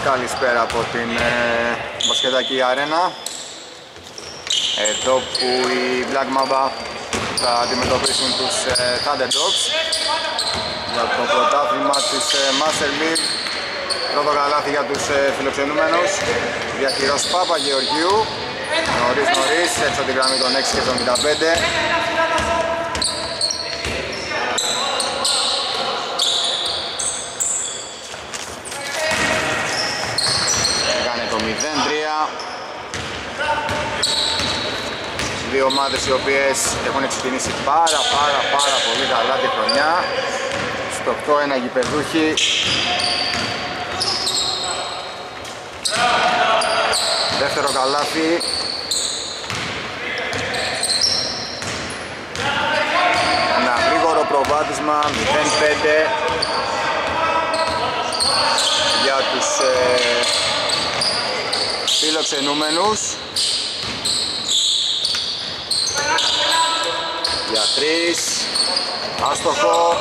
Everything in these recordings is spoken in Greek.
καλησπέρα από την μπασκετική αρένα. Εδώ που οι Black Mamba θα αντιμετωπίσουν τους Thunderdogs για το πρωτάθλημα της Master League. Πρώτο καλάθι για τους φιλοξενούμενους. Διαχειρός Παπαγεωργίου. Νωρίς, έξω την γραμμή των 6,75. Έκανε το 0-3. Δύο ομάδες οι οποίες έχουν ξεκινήσει πάρα πολύ καλά τη χρονιά. Στο 8-1 γηπεδούχοι. Δεύτερο καλάθι. Ένα γρήγορο προβάδισμα 0-5 για τους φιλοξενούμενους. Για 3, άστοχο.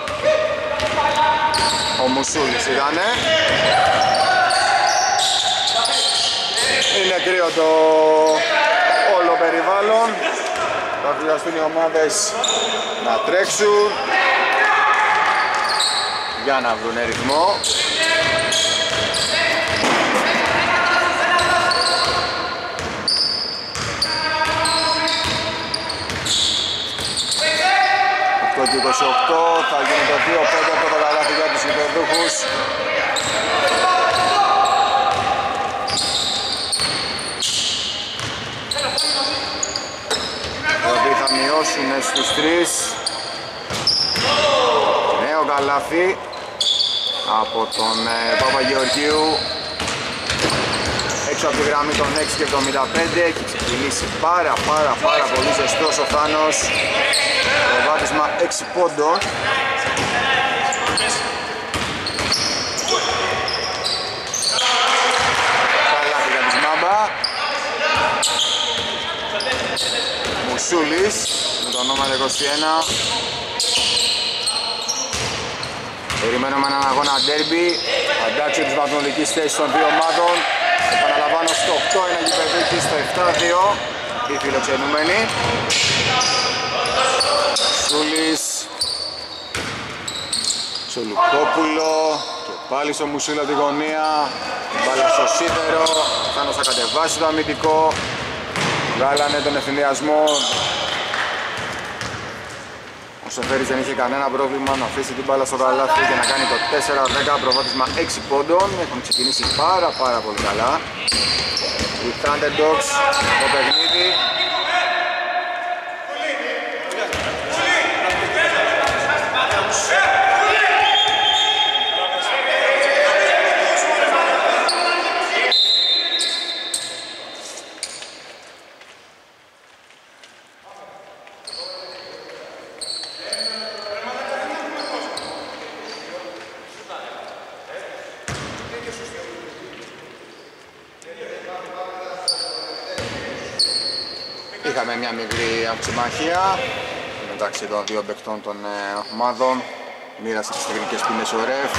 Ο Μουσούλης ήτανε. Είναι κρύο το όλο περιβάλλον. Θα χρειαστούν οι ομάδες να τρέξουν για να βρουν ρυθμό. Το 28 θα γίνει το 2-5 από το καλάθι για τους γηπεδούχους. Οι οποίοι θα μειώσουν στους 3. Νέο καλάθι από τον Παπαγεωργίου. Έξω από τη γραμμή των 6,75. Έχει ξεκινήσει πάρα πολύ ζεστός ο Θάνος. Προβάδισμα 6 πόντων. Καλάθι για τη Μάμπα. Μουσούλης με το νούμερο 21. Περιμένουμε έναν αγώνα ντέρμπι. Αντάξιο της βαθμολογικής θέσης των δύο ομάδων. Επαναλαμβάνω, στο 8 είναι γηπεδούχοι, στο 7-2 οι φιλοξενούμενοι. Σούλης, Σολουκόπουλο και πάλι στο Μουσούλη από τη γωνία. Μπάλα στο σίδερο, Θάνος θα κατεβάσει το αμυντικό. Βγάλανε τον ευθυνδιασμό. Ο Σεφέρης δεν είχε κανένα πρόβλημα να αφήσει την μπάλα στο καλάθι και να κάνει το 4-10, προβάδισμα 6 πόντων. Έχουν ξεκινήσει πάρα πολύ καλά οι Thunderdogs το παιχνίδι. Είχαμε μια μικρή αμψημαχία μεταξύ των δύο παικτών των ομάδων. Μοίρασε τις τεχνικές ποινές ο ρεφ.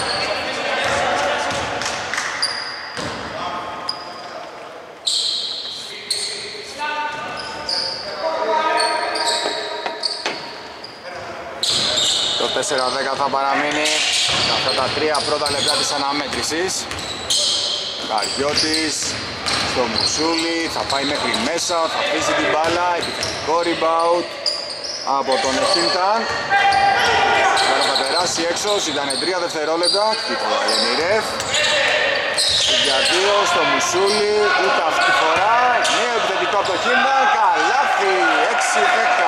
Το 4-10 θα παραμείνει σε αυτά τα 3 πρώτα λεπτά της αναμέτρησης. Καριώτης στο Μουσούλη, θα πάει μέχρι μέσα, θα αφήσει την μπάλα, επιθετικό rebound από τον Εχίνταν. Τώρα θα περάσει έξω, ήταν 3 δευτερόλεπτα, τίποτα λένε η ρεφ. Για 2 στο Μουσούλη, ούτε αυτή τη φορά, νέο επιθετικό από το Εχίνταν, καλάθι, 6-10.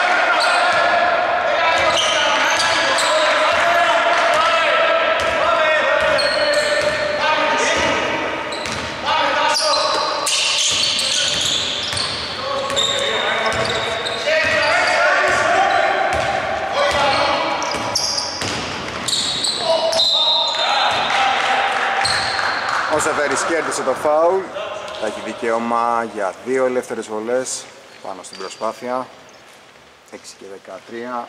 Ο Σεφέρης κέρδισε το φάουλ. Θα έχει δικαίωμα για 2 ελεύθερες βολές πάνω στην προσπάθεια. 6 και 13.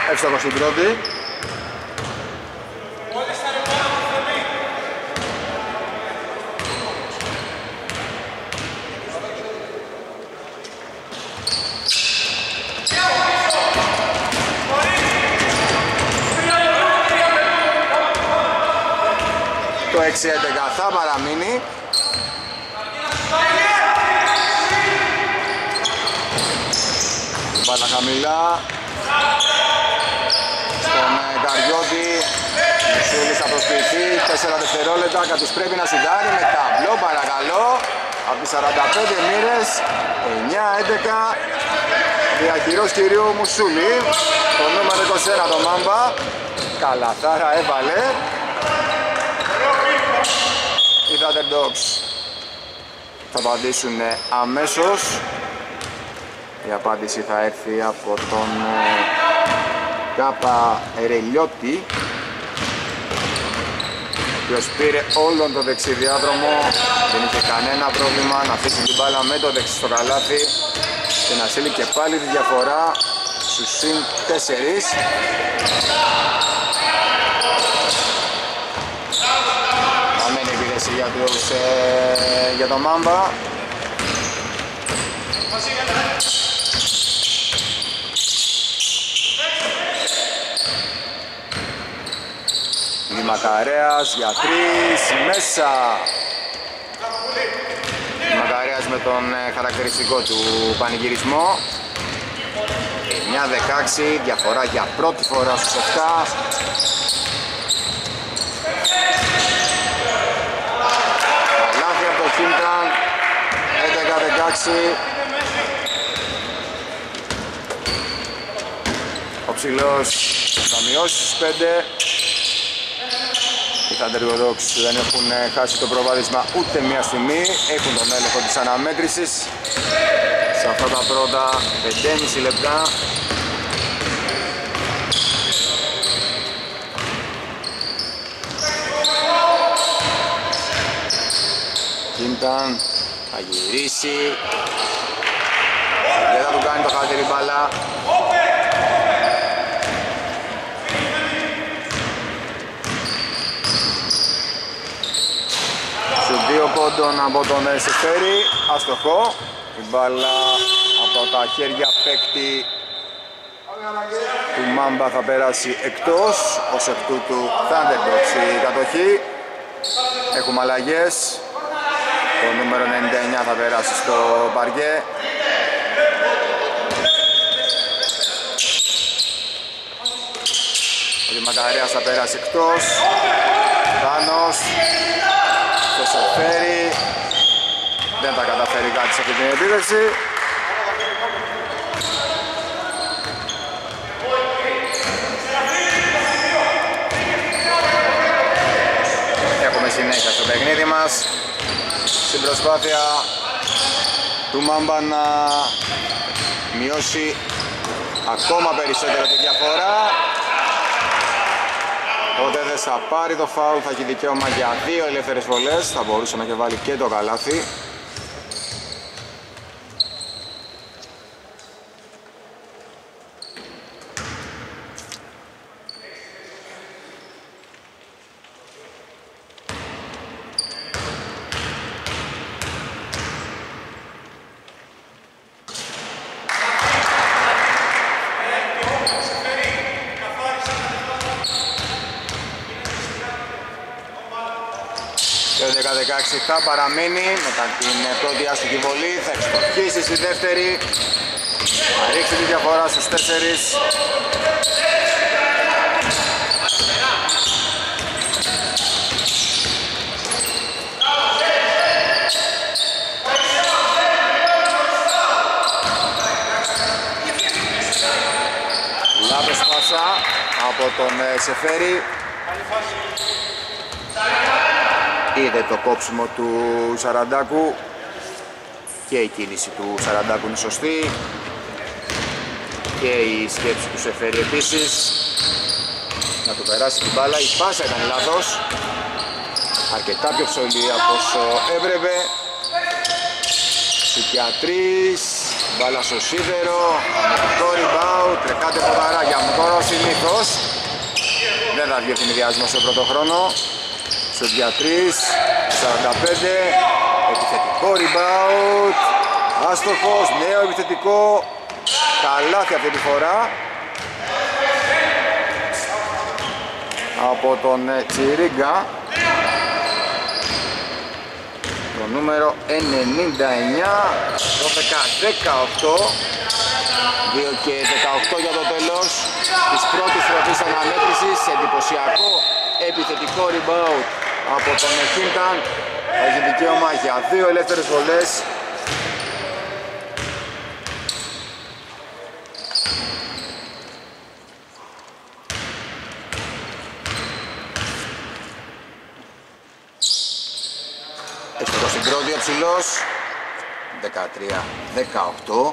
εύστοχος στην πρώτη. Το 6-11 θα παραμείνει. Μπάλα χαμηλά στον Καριώτη. Μουσούλης θα προσποιηθεί, 4 δευτερόλεπτα, κάποιος πρέπει να σουντάρει με ταμπλό παρακαλώ. Από τις 45 μοίρες, 9-11, διαχειρός κυρίου Μουσούλη. Το νούμερο 21 το Μάμπα, καλαθάρα έβαλε. Οι Thunderdogs θα απαντήσουν αμέσως. Η απάντηση θα έρθει από τον Κάπα Ρελιώτη, ο οποίος πήρε όλον το δεξιδιάδρομο, δεν είχε κανένα πρόβλημα να αφήσει την μπάλα με το δεξί στο καλάθι και να στείλει και πάλι τη διαφορά στους συν 4. Αμένη επίδεση για το Μάμπα. Μακαρέας για 3 μέσα. Μακαρέας με τον χαρακτηριστικό του πανηγυρισμό. 9-16, διαφορά για πρώτη φορά στους 7. Καλάθι από το Κίνταν, 11-16. Ο ψηλός θα μειώσει στους 5. Οι Thunderdogs δεν έχουν χάσει το προβάδισμα ούτε μία στιγμή, έχουν τον έλεγχο της αναμέτρησης σε αυτά τα πρώτα 5,5 λεπτά. Κίνταν θα γυρίσει, δεν θα του κάνει το χατήρι μπάλα. Δύο πόντων από τον Σεφέρη, αστοχό. Η μπάλα από τα χέρια παίκτη του Μάμπα θα περάσει εκτός. Ως εκ τούτου Thunderdogs η κατοχή. Έχουμε αλλαγές. Το νούμερο 99 θα περάσει στο παρκέ. Ο Μακαρέας θα περάσει εκτός. Θάνος. Το Σεφέρι δεν θα καταφέρει κάτι σε αυτή την επίδεση. Έχουμε συνέχεια στο παιχνίδι μας στην προσπάθεια του Μάμπα να μειώσει ακόμα περισσότερο τη διαφορά. Ο Δέδες θα πάρει το φάουλ, θα έχει δικαίωμα για 2 ελεύθερες βολές, θα μπορούσε να έχει βάλει και το καλάθι. Θα παραμείνει μετά την πρώτη άστοχη βολή, θα εξτοχίσει στη δεύτερη, θα ρίξει τη διαφορά στους 4. Λάθος πάσα από τον Σεφέρη. Είδε το κόψιμο του Σαραντάκου και η κίνηση του Σαραντάκου είναι σωστή και η σκέψη του Σεφέρη επίσης να του περάσει την μπάλα. Η πάσα ήταν λάθος, αρκετά πιο ψωλή από όσο έπρεπε. Σουτ για 3, Μπάλα στο σίδερο, αμυντικό rebound, τρεκάτε ποδαράκια μου τώρα ο συνήθως. Δεν θα βγει ευνηδιασμό σε πρώτο χρόνο. Στο 2-3, 45, επιθετικό rebound, άστοχος, νέο επιθετικό, καλάθι αυτή τη φορά από τον Τσιρίγκα, το νούμερο 99, 12-18, 2 και 18 για το τέλος της πρώτης τροφής αναμέτρησης. Εντυπωσιακό επιθετικό rebound από τον Χίνταν. Έχει δικαίωμα για 2 ελεύθερες βολές. Έχει το συγκρότιο ψηλός. 13-18.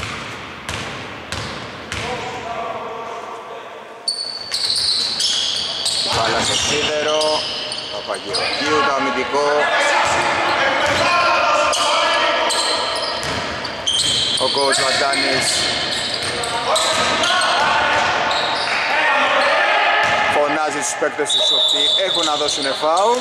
Μπάλα στο σίδερο, Παπαγεωργίου το αμυντικό. Ο coach Βαντάνης φωνάζει στους παίκτες τους ότι έχουν να δώσουν φάουλ.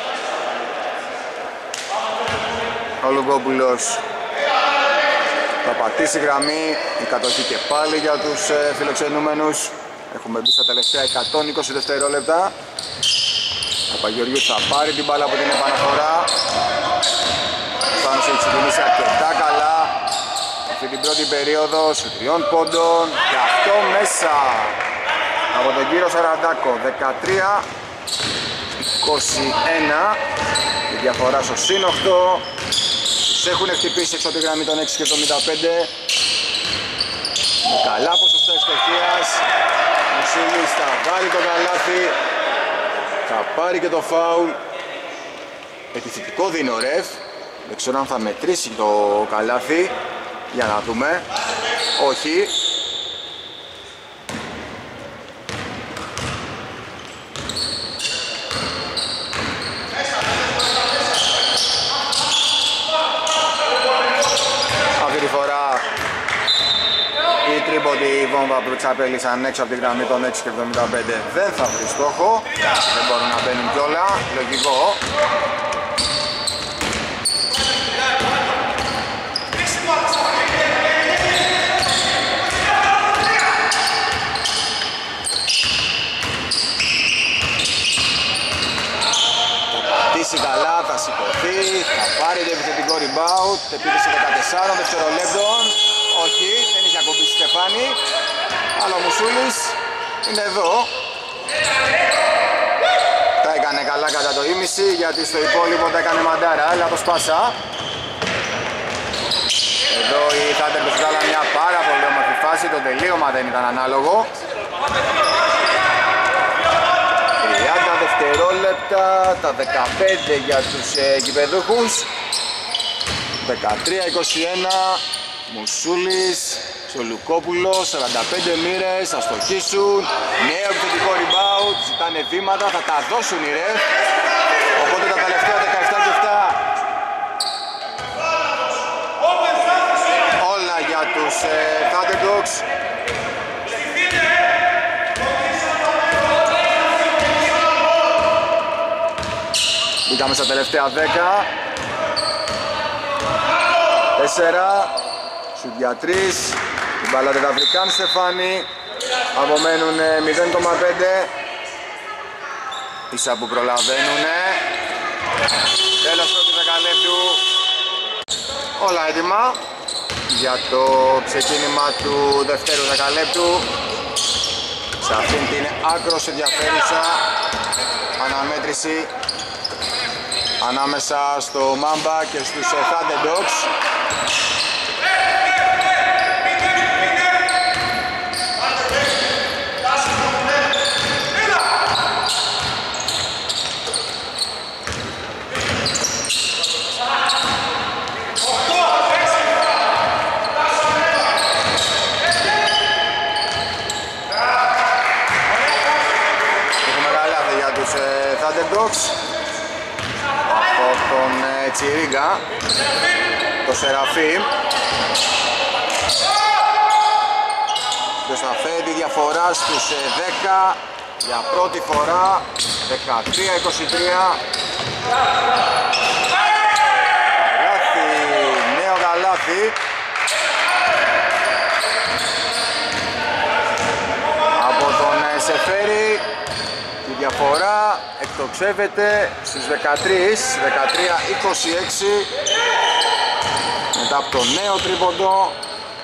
Ο Λουγκόπουλος θα πατήσει γραμμή, η κατοχή και πάλι για τους φιλοξενούμενους. Έχουμε μπει στα τελευταία 120 δευτερόλεπτα. Ο Παπαγεωργίου θα πάρει την μπάλα από την επαναφορά. Πάνω σε ξεκινήσει αρκετά καλά αυτή την πρώτη περίοδο σου 3 πόντων και αυτό μέσα από τον κύριο Σαραντάκο. 13-21 η διαφορά στο συν 8. Τους έχουν χτυπήσει έξω από τη γραμμή των 6 και 75 με καλά ποσοστά ευστοχίας. Ο Μουσίλης θα βάλει το καλάθι, θα πάρει και το φάουλ. Επιθετικό δίνει ο ρεφ. Δεν ξέρω αν θα μετρήσει το καλάθι. Για να δούμε. Όχι. Αυτή τη φορά η τρίποντη βόμβα που εξαπέλυσαν έξω από τη γραμμή των 6 και 75 δεν θα βρει στόχο. Δεν μπορούν να μπαίνουν κιόλα. Λογικό. Καλά, θα σηκωθεί, θα πάρει το επιθετικό rebound, επίθεση 14 δευτερολέπτων. Όχι, δεν είχε ακουμπήσει Στεφάνη, αλλά ο Μουσούλης είναι εδώ. Τα έκανε καλά κατά το ίμιση, γιατί στο υπόλοιπο τα έκανε μαντάρα, αλλά το σπάσα. Εδώ η Thunder τους βγάλαν μια πάρα πολύ όμορφη φάση, το τελείωμα δεν ήταν ανάλογο. 30 δευτερόλεπτα, τα 15 για τους γηπεδούχους. 13-21, Μουσούλης, Σολουκόπουλος, 45 μοίρες, θα στοχίσουν. Νέο επιθετικό rebound, ζητάνε βήματα, θα τα δώσουν οι ρεφ. Οπότε τα τελευταία 17 και 7. Όλα για τους Thunderdogs. Μπήκαμε στα τελευταία 10. 4. Σουτ για 3. Την μπάλα δεν θα βρει καν Στεφάνη. Απομένουν 0,5. Ίσα που προλαβαίνουνε. Τέλος πρώτου δεκαλέπτου. Όλα έτοιμα για το ξεκίνημα του δευτέρου δεκαλέπτου. Σε αυτήν την άκρως ενδιαφέρουσα αναμέτρηση ανάμεσα στο Μάμπα και στους Thunderdogs. Έχουμε γαλάθη για τους Thunderdogs. Από τον Τσιρίγκα, το Σεραφείμ. μεταφέρει τη διαφορά στους 10 για πρώτη φορά. 13-23. Καλάθι, νέο καλάθι από τον Σεφέρη. Η διαφορά εκτοξεύεται στους 13, 13-26 μετά από το νέο τρίποντο.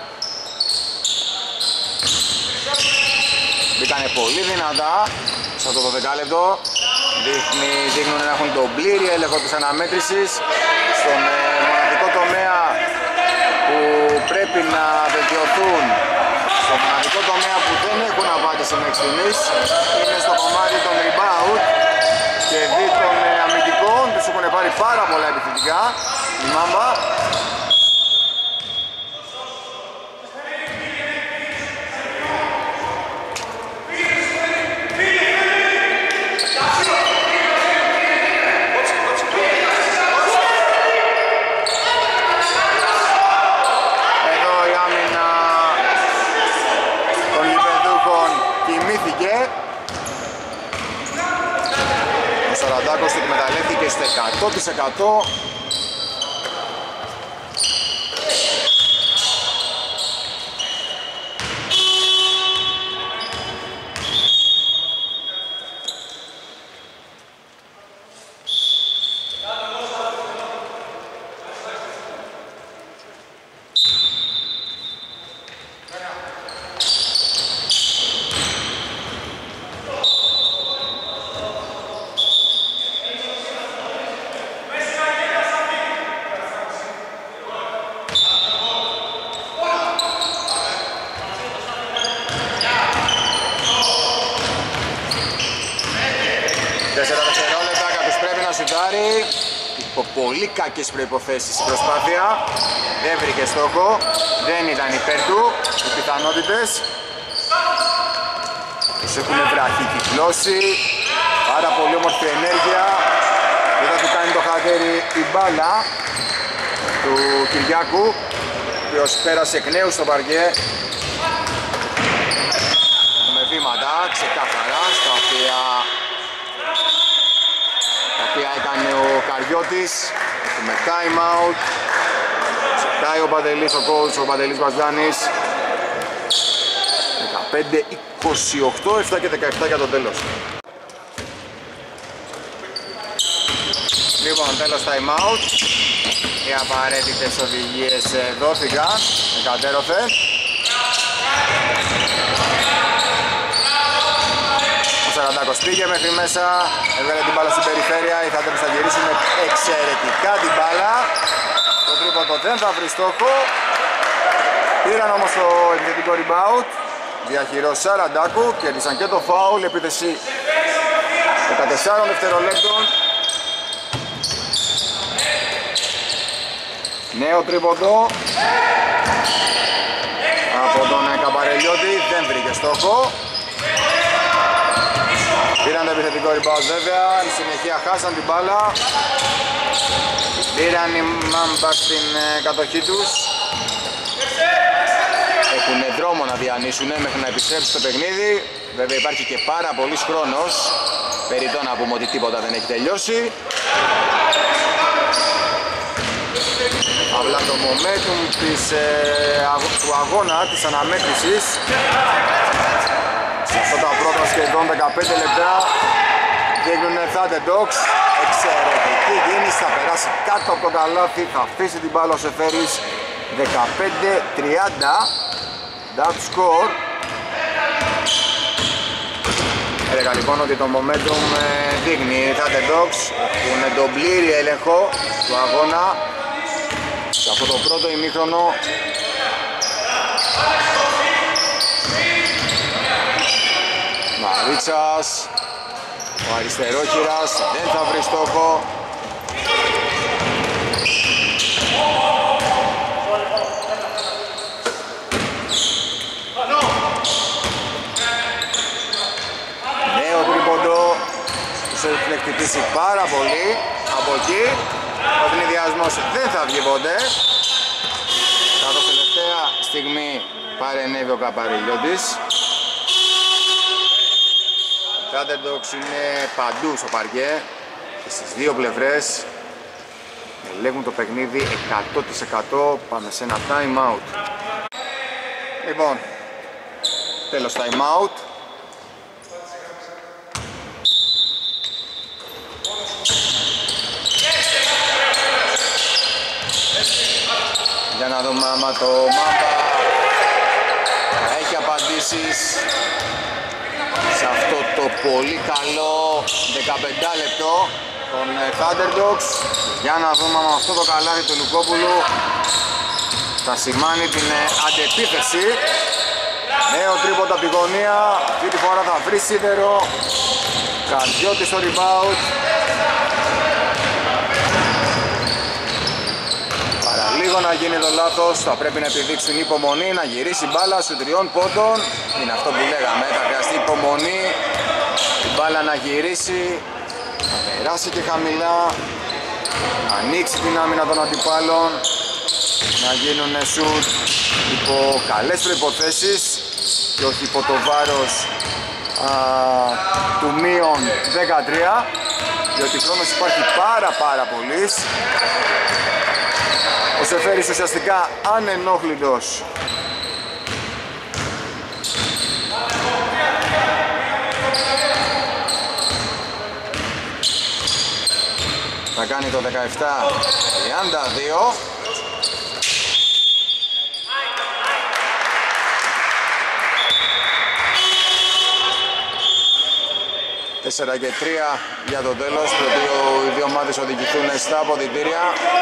Μπήκανε πολύ δυνατά σε αυτό το δεκάλεπτο. Δείχνουν να έχουν τον πλήρη έλεγχο της αναμέτρησης στον μοναδικό τομέα που πρέπει να βελτιωθούν. Στο μοναδικό τομέα που δεν έχουν απάντηση μέχρι στιγμής είναι στο κομμάτι των rebound και δι των αμυντικών. Τους έχουν πάρει πάρα πολλά επιθετικά η Μάμπα. Ο Σαραντάκος του εκμεταλλεύτηκε στο 100%. Υπό πολύ κακές προϋποθέσεις η προσπάθεια, δεν βρήκε στόχο, δεν ήταν υπέρ του οι πιθανότητες. Τους έχουν βραχικυκλώσει, πάρα πολύ όμορφη ενέργεια. Δεν θα του κάνει το χατέρι η μπάλα του Κυριάκου, ο οποίος πέρασε εκ νέου στο παρκέ. Έχουμε βήματα ξεκάθαρα στα οποία έκανε ο Καριώτης. Έχουμε time out. Ξεκάει ο Παντελής, ο coach, ο Παντελής Μπαζάνης. 15-28, 7 και 17 για το τέλος. Λοιπόν, τέλος time out. Οι απαραίτητες οδηγίες δόθηκαν με κατέρωθε. Ο Σαραντάκος πήγε μέχρι μέσα, έβγαλε την μπάλα στην περιφέρεια, οι Θανάτες θα γυρίσουν εξαιρετικά την μπάλα. Το τρίποντο δεν θα βρει στόχο. Πήραν όμως το επιθετικό rebound, διαχειρός Σαραντάκου, κέρδισαν και το foul, επίθεση 14 δευτερολέπτων. Νέο τρίποντο από τον Καπαρελιώτη, δεν βρήκε στόχο. Πήραν το επιθετικό rebound βέβαια, η συνεχεία χάσαν την μπάλα. Πήραν οι Μάμπα στην κατοχή τους. Έχουν δρόμο να διανύσουν μέχρι να επιστρέψουν στο παιχνίδι. Βέβαια υπάρχει και πάρα πολύς χρόνος. Περιττό να πούμε ότι τίποτα δεν έχει τελειώσει. Απλά το momentum του αγώνα, της αναμέτρησης σε αυτά τα πρώτα σχεδόν 15 λεπτά δείχνουν Thunder Dogs. Εξαιρετική κίνηση, θα περάσει κάτω από το καλάθι, θα αφήσει την μπάλα ο Σεφέρης. 15-30 that score. Έλεγα λοιπόν ότι το momentum δείχνει οι Thunder Dogs που είναι τον πλήρη έλεγχο του αγώνα σε αυτό το πρώτο ημίχρονο. Μαρίτσας, ο αριστερόχειρας δεν θα βρει στόχο. Νέο τρίποντο, τους έχει χτυπήσει πάρα πολύ από εκεί. Ο ευνηδιασμός δεν θα βγει ποτέ. Καθώς τελευταία στιγμή παρενέβη ο Καπαριλιώτης. Οι Thunderdogs είναι παντού στο παρκέ και στις δύο πλευρές ελέγχουν το παιχνίδι 100%. Πάμε σε ένα time out. Λοιπόν, τέλος time out. Για να δούμε άμα το Mamba θα έχει απαντήσεις σε αυτό το πολύ καλό 15 λεπτό των Thunderdogs. Για να δούμε άμα αυτό το καλάθι του Λουκόπουλου θα σημάνει την αντεπίθεση. Νέο τρίποντα από τη γωνία, αυτή τη φορά θα βρει σίδερο. Καρδιώτης στο rebound. Παραλίγο να γίνει το λάθος, θα πρέπει να επιδείξουν υπομονή, να γυρίσει μπάλα σου 3 πόντων. Είναι αυτό που λέγαμε, θα χρειαστεί υπομονή, η μπάλα να γυρίσει, να περάσει και χαμηλά, να ανοίξει την άμυνα των αντιπάλων, να γίνουν σουτ υπό καλές προϋποθέσεις και όχι υπό το βάρος του μείον 13, διότι χρόνος υπάρχει πάρα πολύς. Ο Σεφέρης ουσιαστικά ανενόχλητος θα κάνει το 17-32. Τέσσερα και 3 για το τέλος, προτού οι δύο ομάδες οδηγηθούν στα αποδυτήρια.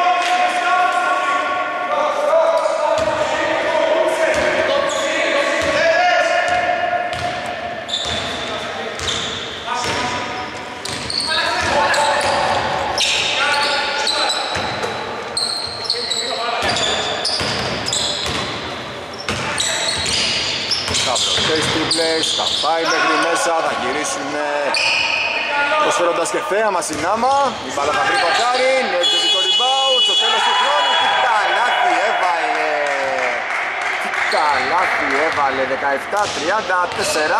Θα πάει μέχρι μέσα, θα γυρίσουν προσφέροντας και θέαμα στην άμα. Η μπάλα θα βρει πατάρι, έρχεται το rebound στο τέλος του χρόνου. Τι καλάθι έβαλε! Τι καλάθι έβαλε! 17-34.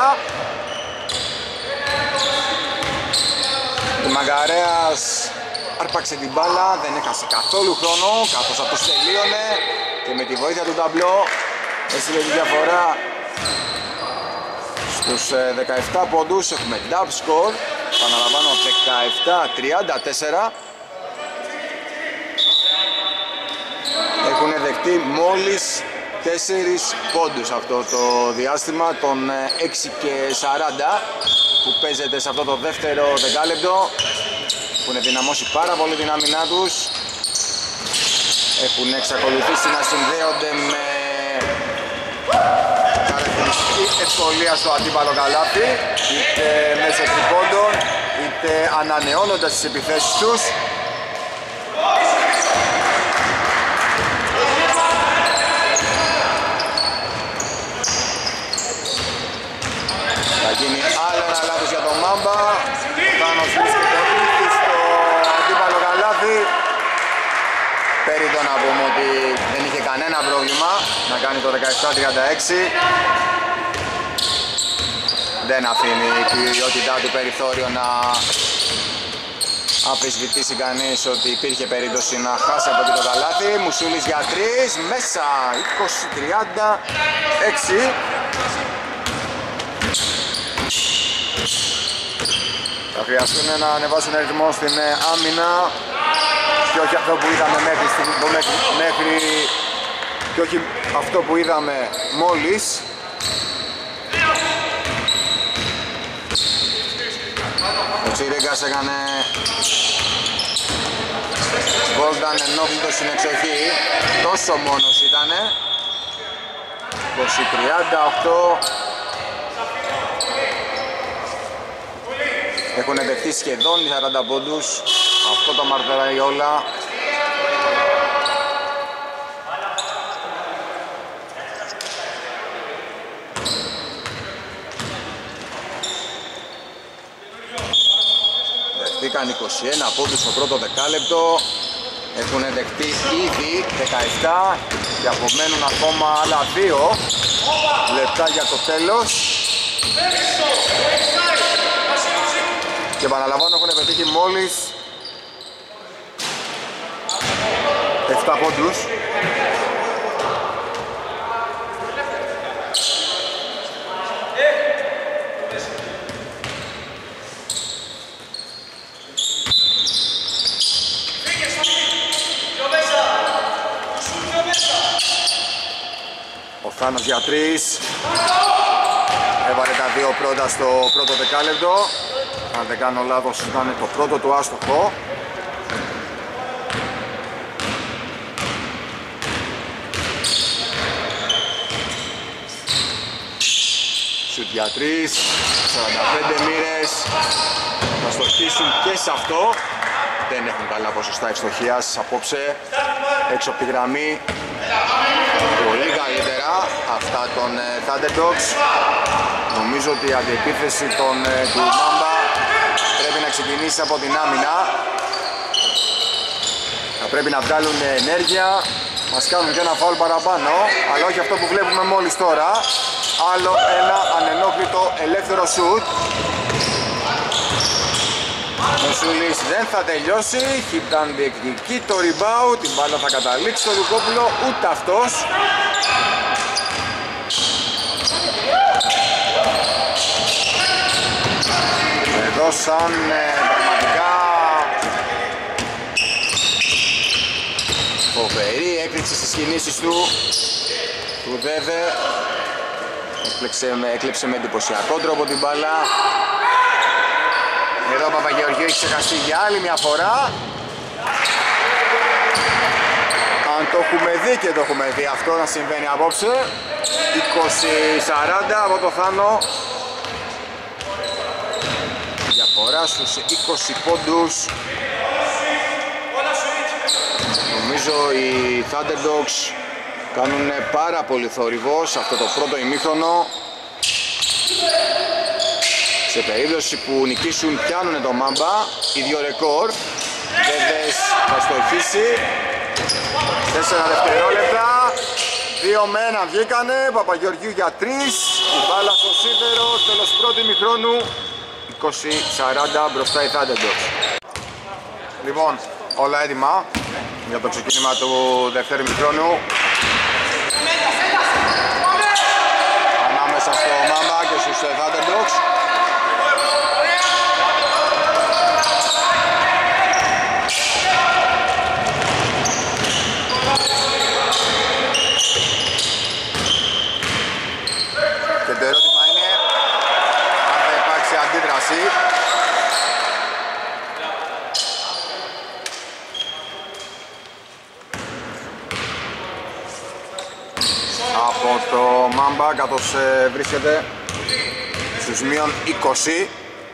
Ο Μαγκαρέας άρπαξε την μπάλα, δεν έχασε καθόλου χρόνο, καθώς αυτός τελείωνε και με τη βοήθεια του ταμπλό έστειλε τη διαφορά στους 17 πόντους. Έχουμε dub score, επαναλαμβάνω 17-34. Έχουν δεχτεί μόλις 4 πόντους αυτό το διάστημα των 6 και 40 που παίζεται σε αυτό το δεύτερο δεκάλεπτο. Έχουν δυναμώσει πάρα πολύ την άμυνά τους. Έχουν εξακολουθήσει να συνδέονται με ευκολία στο αντίπαλο καλάθι, είτε μέσω τριπώντων, είτε ανανεώνοντας τις επιθέσεις τους. Θα γίνει άλλο ένα λάθος για τον Μάμπα. Θάνος βρίσκεται ήδη στο αντίπαλο καλάθι. Περίτω να πούμε ότι δεν είχε κανένα πρόβλημα να κάνει το 17-36. Δεν αφήνει η ποιότητά του περιθώριο να αμφισβητήσει κανείς ότι υπήρχε περίπτωση να χάσει από το καλάθι. Μουσούλης για 3, μέσα 20-36. Θα χρειαστούν να ανεβάσουν ρυθμό στην άμυνα και όχι αυτό που είδαμε και όχι αυτό που είδαμε μόλις. Ο Τσιρίγκας έκανε Βόλταν ενόχλητος στην εξοχή, τόσο μόνος ήτανε. 20-38. Έχουν δεχτεί σχεδόν οι 40 πόντους. Αυτό το μαρτυράει όλα. Δεχτήκαν 21 πόντους στο πρώτο δεκάλεπτο. έχουν δεχτεί ήδη 17 και απομένουν ακόμα άλλα 2 λεπτά για το τέλος. Και επαναλαμβάνω, έχουν πετύχει μόλις 7 πόντους. Ο Θάνος για 3. Έβαλε τα 2 πρώτα στο πρώτο δεκάλεπτο. Αν δεν κάνω λάθος, ήταν το πρώτο του άστοχο. Σουτ για 3, 45 μοίρες. Θα στοχίσουν και σε αυτό. Δεν έχουν καλά ποσοστά ευστοχίας απόψε. Έξω από τη γραμμή. Πολύ καλύτερα αυτά των Thunderdogs. Νομίζω ότι η αντιεπίθεση του Mamba πρέπει να ξεκινήσει από την άμυνα. Θα πρέπει να βγάλουν ενέργεια. Μας κάνουν και ένα φάουλ παραπάνω, αλλά όχι αυτό που βλέπουμε μόλις τώρα. Άλλο ένα ανενόχλητο ελεύθερο σουτ. Ο Σούλης δεν θα τελειώσει, ήταν διεκδικεί το rebound, την μπάλα θα καταλήξει στο Λουκόπουλο, ούτε αυτός. Εδώ σαν πραγματικά φοβερή έκρηξη στις κινήσεις του Δέδε. Έκλεψε με εντυπωσιακό τρόπο την μπάλα. Εδώ ο Παπαγεωργίου έχει ξεχαστεί για άλλη μια φορά. Αν το έχουμε δει και το έχουμε δει αυτό να συμβαίνει απόψε. 20-40 από το Θάνο. Διαφορά στους 20 πόντους. Νομίζω οι Thunderdogs κάνουν πάρα πολύ θόρυβο σε αυτό το πρώτο ημίχρονο. Σε περίπτωση που νικήσουν πιάνουν το Mamba, ίδιο ρεκόρ. Βέβες θα στοχίσει. 4 δευτερόλεπτα. 2 με 1 βγήκανε. Παπαγεωργίου για 3. Η μπάλα στο σίδερο. Τέλος πρώτου ημιχρόνου. 20-40 μπροστά οι Thunderdogs. Λοιπόν, όλα έτοιμα για το ξεκίνημα του δεύτερου ημιχρόνου. Ανάμεσα στο Mamba και στους Thunderdogs. Και το ερώτημα είναι αν θα υπάρξει αντίδραση. Από το Mamba, καθώς βρίσκεται στους μείον 20.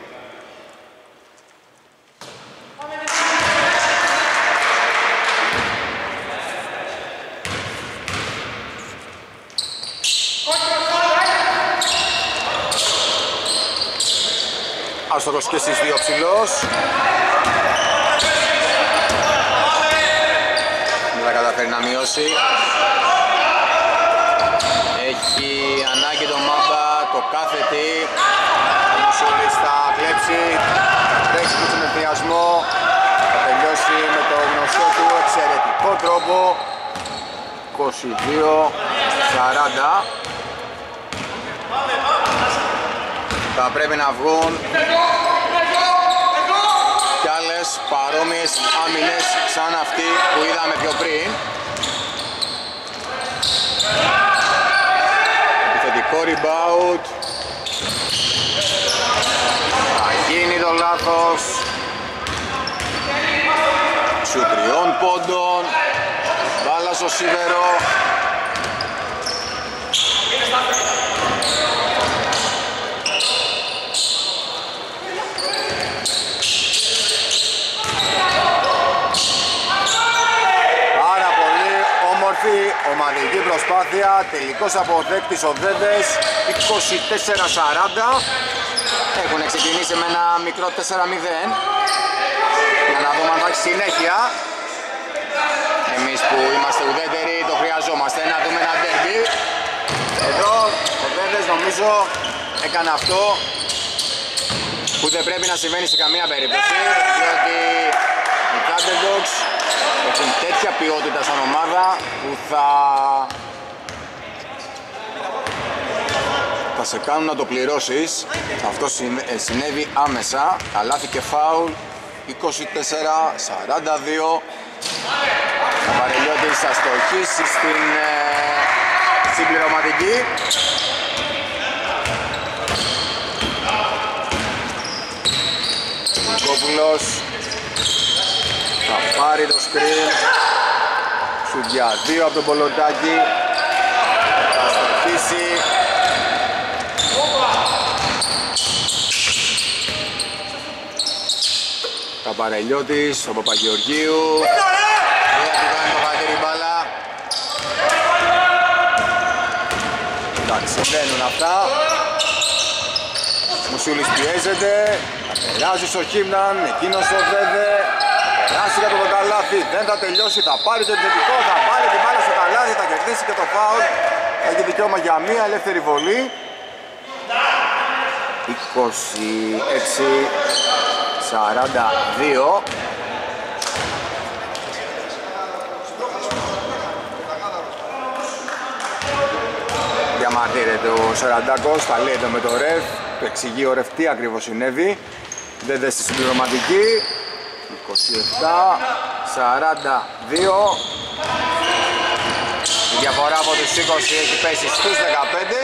Άστοχος και στις 2 ψηλός. Δεν θα καταφέρει να μειώσει. Έχει ανάγκη το Mamba, το κάθετη. Ο Μουσούλης θα κλέψει, θα τρέξει τον συνεδριασμό. Θα τελειώσει με το γνωστό του εξαιρετικό τρόπο. 22-40. Θα πρέπει να βγουν κι άλλες παρόμοιες άμυνες σαν αυτή που είδαμε πιο πριν. Επιθετικό rebound. Θα γίνει το λάθος. Σου 3 πόντων. Μπάλα στο σίδερο. Ομαδική προσπάθεια, τελικός αποδέκτης ο Δέδες, 24-40. Έχουν ξεκινήσει με ένα μικρό 4-0. Για να δούμε αν θα έχει συνέχεια. εμείς που είμαστε ουδέτεροι, το χρειαζόμαστε να δούμε ένα ντέρμπι. Εδώ ο Βέβες νομίζω έκανε αυτό που δεν πρέπει να συμβαίνει σε καμία περίπτωση, διότι οι Thunderdogs έχουν τέτοια ποιότητα σαν ομάδα που θα σε κάνουν να το πληρώσεις. Αυτό συνέβη άμεσα. Καλάθι και φάουλ. 24-42. Καπαρελιώτης θα στοχίσει στην συμπληρωματική. Κόπουλος θα πάρει το screen. Σουτ για 2 από τον Πολωτάκη. Θα στοχίσει. Καπαρελιώτης, ο Παπαγεωργίου. Δεν θα κάνει το χατήρι μπάλα. Εντάξει, συμβαίνουν αυτά. Μουσούλης πιέζεται. Θα περάσει στο Χίμναν, εκείνος το Βέβε. Περάσει για το καλάθι, δεν θα τελειώσει. Θα πάρει το επιθετικό, θα πάρει την μπάλα στο καλάθι, θα κερδίσει και το φάουλ. Θα έχει δικαίωμα για μία ελεύθερη βολή. 26-42. Διαμαρτύρεται ο Σαραντάκος, τα λέει εδώ με το ρεφ. Το εξηγεί ο ρεφ τι ακριβώς συνέβη. Δεν δε στη συμπληρωματική. 27-42. Η διαφορά από τους 20 έχει πέσει στους 15.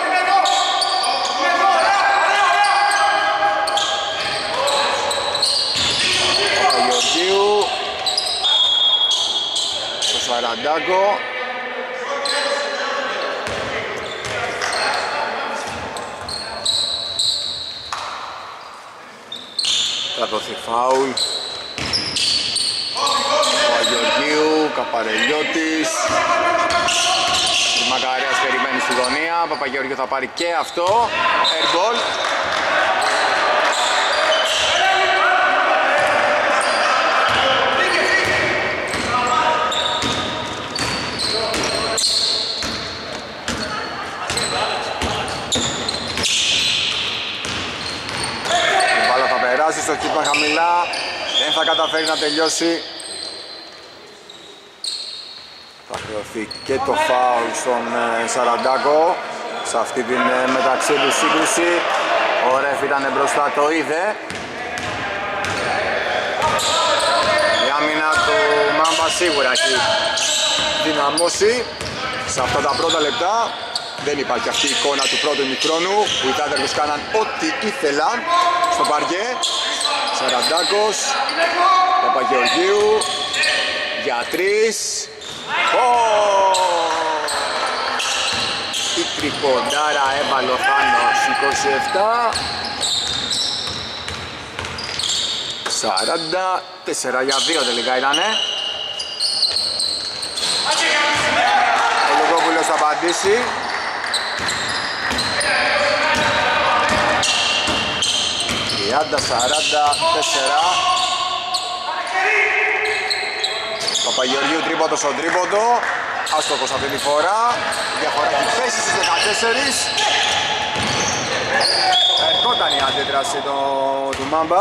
Ο Γεωργίου στο Σαραντάκο. Θα δοθεί φάουλ. Παπαγεωργίου, Καπαρελιώτης. Η Μακαρέας περιμένει στη γωνία. Παπαγεωργίου θα πάρει και αυτό. Airball. Η μπάλα θα περάσει στο κύπμα χαμηλά. Δεν θα καταφέρει να τελειώσει. Θα χρεωθεί και το φάουλ στον Σαραντάκο σε αυτή την μεταξύ του σύγκρουση. Ο ρεφ ήταν μπροστά, το είδε. Η άμυνα του Μάμπα σίγουρα έχει δυναμώσει σε αυτά τα πρώτα λεπτά. Δεν υπάρχει αυτή η εικόνα του πρώτου ημιχρόνου που οι Thunderdogs κάναν ό,τι ήθελαν στο παρκέ. Σαραντάκος, Παπαγεωργίου για 3. Η τρικοντάρα έβαλε ο Θάνος. 27-44 για 2 τελικά ήτανε. Ο Λογόπουλος θα απαντήσει. Παπαγεωργίου τρίποντο στον τρίποντο. Άστοχος αυτή τη φορά. Η διαφορά έχει πέσει στους 14. Ερχόταν η αντίδραση του Μάμπα.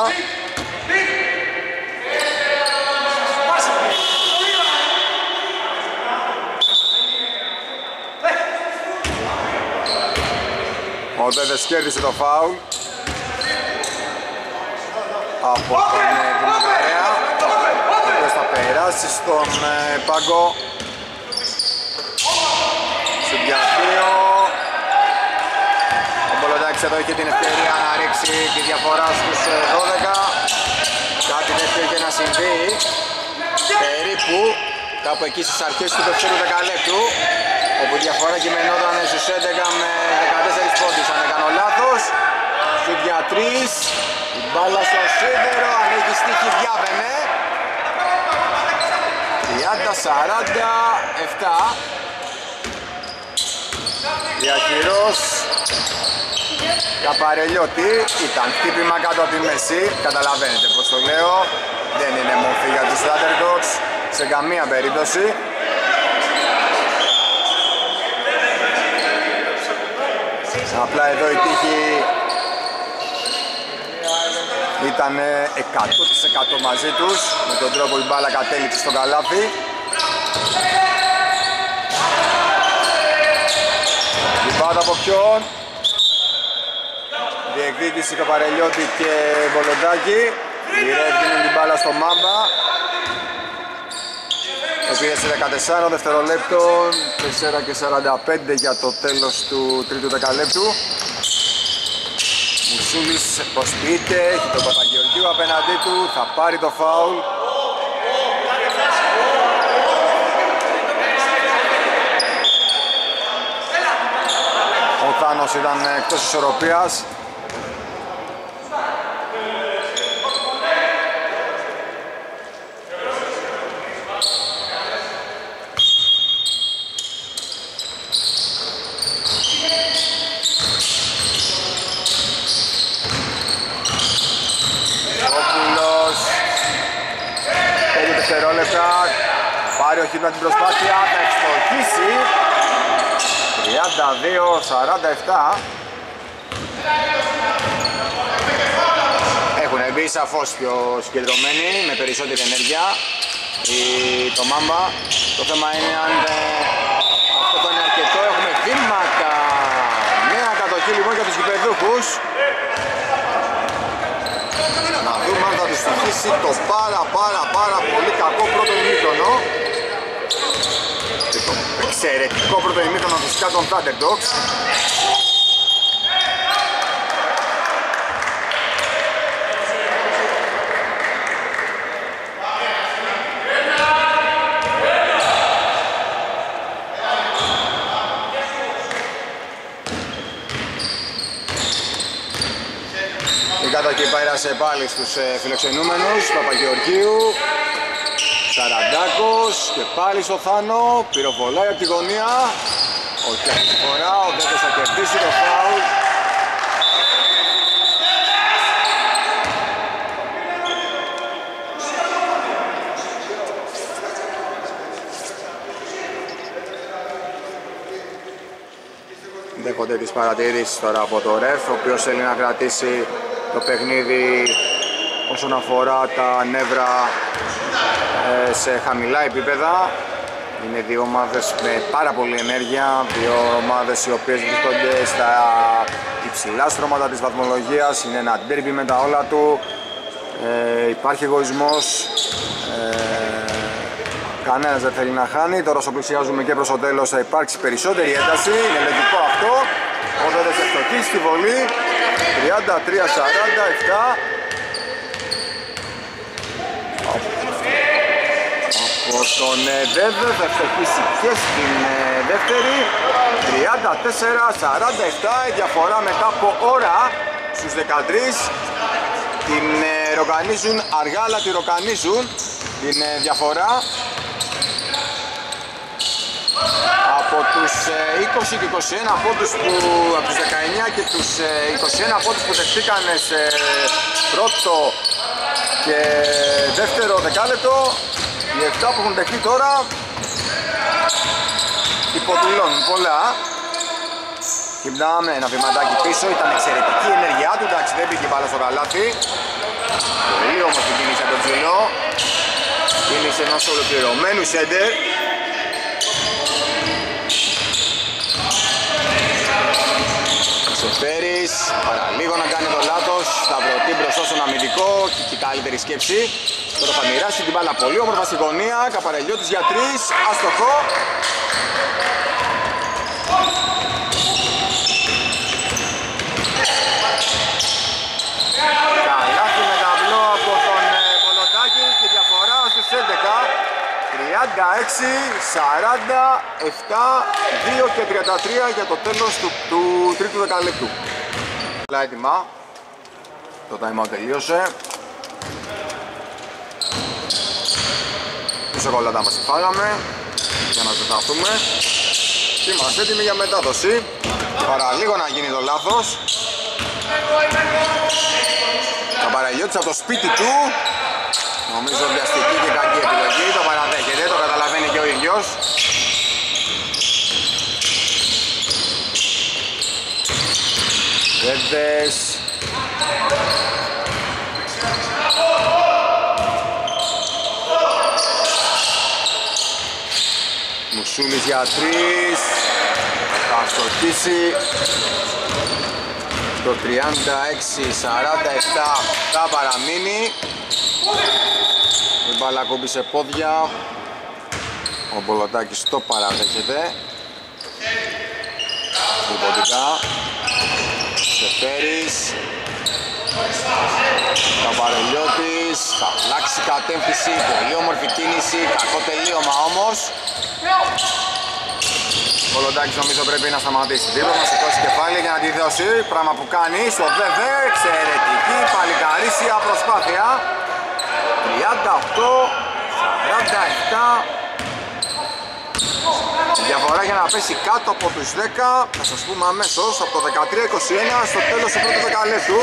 Ο Βέβες κέρδισε το φάουλ από τον Δημοκαρέα, ο οποίος θα περάσει στον πάγκο. Συμπιαστήριο. Ο Μπολοντάκης εδώ είχε την ευκαιρία να ρίξει τη διαφορά στους 12. Κάτι τέτοιο είχε να συμβεί περίπου κάπου εκεί στις αρχές του δεύτερου δεκαλέπτου, όπου η διαφορά κειμενόταν στους 11 με 14 πόντους, αν δεν κάνω λάθος. Σουτ για 3. Η μπάλα στο σίδερο, ανοίγει στίχη, διάβαινε. 30-47. Διαχειρός Καπαρελιώτη, ήταν χτύπημα κάτω από τη μέση. Καταλαβαίνετε πως το λέω. Δεν είναι μορφή για τους Thunderdogs. σε καμία περίπτωση. Απλά εδώ η τύχη ήταν 100% μαζί τους, με τον τρόπο η μπάλα κατέληξε στο καλάθι. Λιμπάτα από ποιον? Διεκδίκηση Καπαρελιώτη και Μπολοντάκη. Οι Ρεφ δίνουν την μπάλα στο Μάμπα. Επίρρεση 14 δευτερολέπτων, 4 και 45 για το τέλος του τρίτου δεκαλέπτου. Μουσούλης προσποιείται, έχει τον Παπαγεωργίου απέναντί του, θα πάρει το φάουλ. Ο Θάνος ήταν εκτός ισορροπίας. Πάρει ο Χίτμα την προσπάθεια, θα ευστοχίσει. 32-47. Έχουν μπει σαφώς πιο συγκεντρωμένοι, με περισσότερη ενέργεια το Μάμπα. Το θέμα είναι αν αυτό το είναι αρκετό. Έχουμε βήματα. Νέα κατοχή λοιπόν για τους γηπεδούχους. Να δούμε αν θα τους στοιχήσει το πάρα πολύ κακό πρώτο ημίχρονο. Και το εξαιρετικό πρώτο ημίχρονο φυσικά των Thunderdogs. Η κατοχή πέρασε πάλι στους φιλοξενούμενους. Παπαγεωργίου, Σαραντάκος και πάλι στο Θάνο. Πυροβολάει από τη γωνία. Όχι αυτή τη φορά, ο Ντέτος θα κερδίσει το φάουλ. Δέχονται τις παρατηρήσεις τώρα από το ρεφ, ο οποίος θέλει να κρατήσει το παιχνίδι όσον αφορά τα νεύρα σε χαμηλά επίπεδα. Είναι δύο ομάδες με πάρα πολλή ενέργεια, δύο ομάδες οι οποίες βρίσκονται στα υψηλά στρώματα της βαθμολογίας. Είναι ένα ντέρμπι με τα όλα του, υπάρχει εγωισμός, κανένας δεν θέλει να χάνει. Τώρα όσο πλησιάζουμε και προς το τέλος θα υπάρξει περισσότερη ένταση, είναι λογικό αυτό. Ο Δέντες ευστοχεί στη βολή, 33-47. Από τον Δέδε θα ευστοχίσει και στην δεύτερη, 34-47. Η διαφορά μετά από ώρα στους 13. Την ροκανίζουν αργά, αλλά τη ροκανίζουν την διαφορά. Από τους 20 και 21 πόντους από τους 19 και τους 21 πόντους που δεχτήκαν σε πρώτο και δεύτερο δεκάλεπτο, οι 7 που έχουν δεχτεί τώρα υποδουλώνουν πολλά. Κοιτάμε ένα βηματάκι πίσω, ήταν εξαιρετική η ενέργειά του, εντάξει δεν πήγε μπάλα στο καλάθι. Πολύ όμως την κίνηση από τον ψηλό, κίνηση ενός ολοκληρωμένου σέντερ. Σεφέρης, παραλίγο να κάνει το λάθος, σταυρωτή μπροστά στον αμυντικό και καλύτερη σκέψη. Τώρα θα μοιράσει την μπάλα πολύ όμορφα στη γωνία, Καπαρελιώτης για 3, αστοχό. Καλάθι με ταμπλό από τον Μπολοντάκη και διαφορά στους 11. 36-47, 2 και 33 για το τέλος του τρίτου δεκαλέπτου. Έτοιμα, το time out τελείωσε. Πίσω κολλάτα μας φάγαμε για να ζεσταθούμε και είμαστε έτοιμοι για μετάδοση. Παραλίγο να γίνει το λάθος. Καπαρελιώτης από το σπίτι του Νομίζω βιαστική και κακή επιλογή, το παραδέχεται, το καταλαβαίνει και ο ίδιος. Δέντες. Μουσούλης για 3. Θα στοχίσει. Το 36-47 θα παραμείνει. Η μπάλα κόμπει σε πόδια. Ο Μπολοτάκης το παραδέχεται. Τριποντικά. Σεφέρης. Καπαρελιώτης. Θα αλλάξει κατεύθυνση. Πολύ όμορφη κίνηση. Κακό τελείωμα όμως. Ο Μπολοτάκης νομίζω πρέπει να σταματήσει τύπο, να σηκώσει κεφάλι για να τη δώσει. Πράγμα που κάνει στο ΔΕΒΕ. Εξαιρετική παλικαρίσια προσπάθεια. 38-47. Η διαφορά για να πέσει κάτω από τους 10 θα σας πούμε αμέσως από το 13-21 στο τέλος του πρώτου δεκαλέπτου.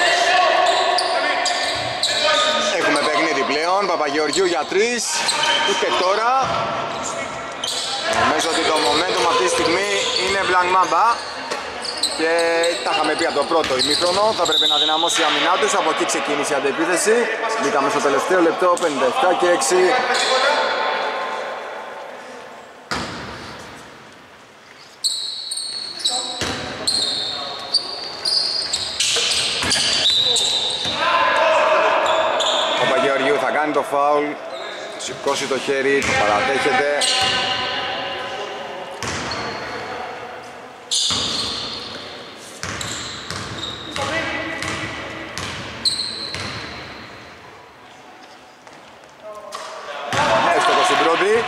Έχουμε παιχνίδι πλέον, Παπαγεωργίου για 3, ούτε τώρα. Νομίζω ότι το momentum αυτή τη στιγμή είναι blank mamba και τα είχαμε πει από το πρώτο ημίχρονο, θα πρέπει να δυναμώσει η αμυνά τους, από εκεί ξεκίνησε η αντεπίθεση. Μπήκαμε στο τελευταίο λεπτό, 57 και 6. Το φάουλ, σηκώσει το χέρι, το παραδέχεται. Έστοχος στην πρώτη.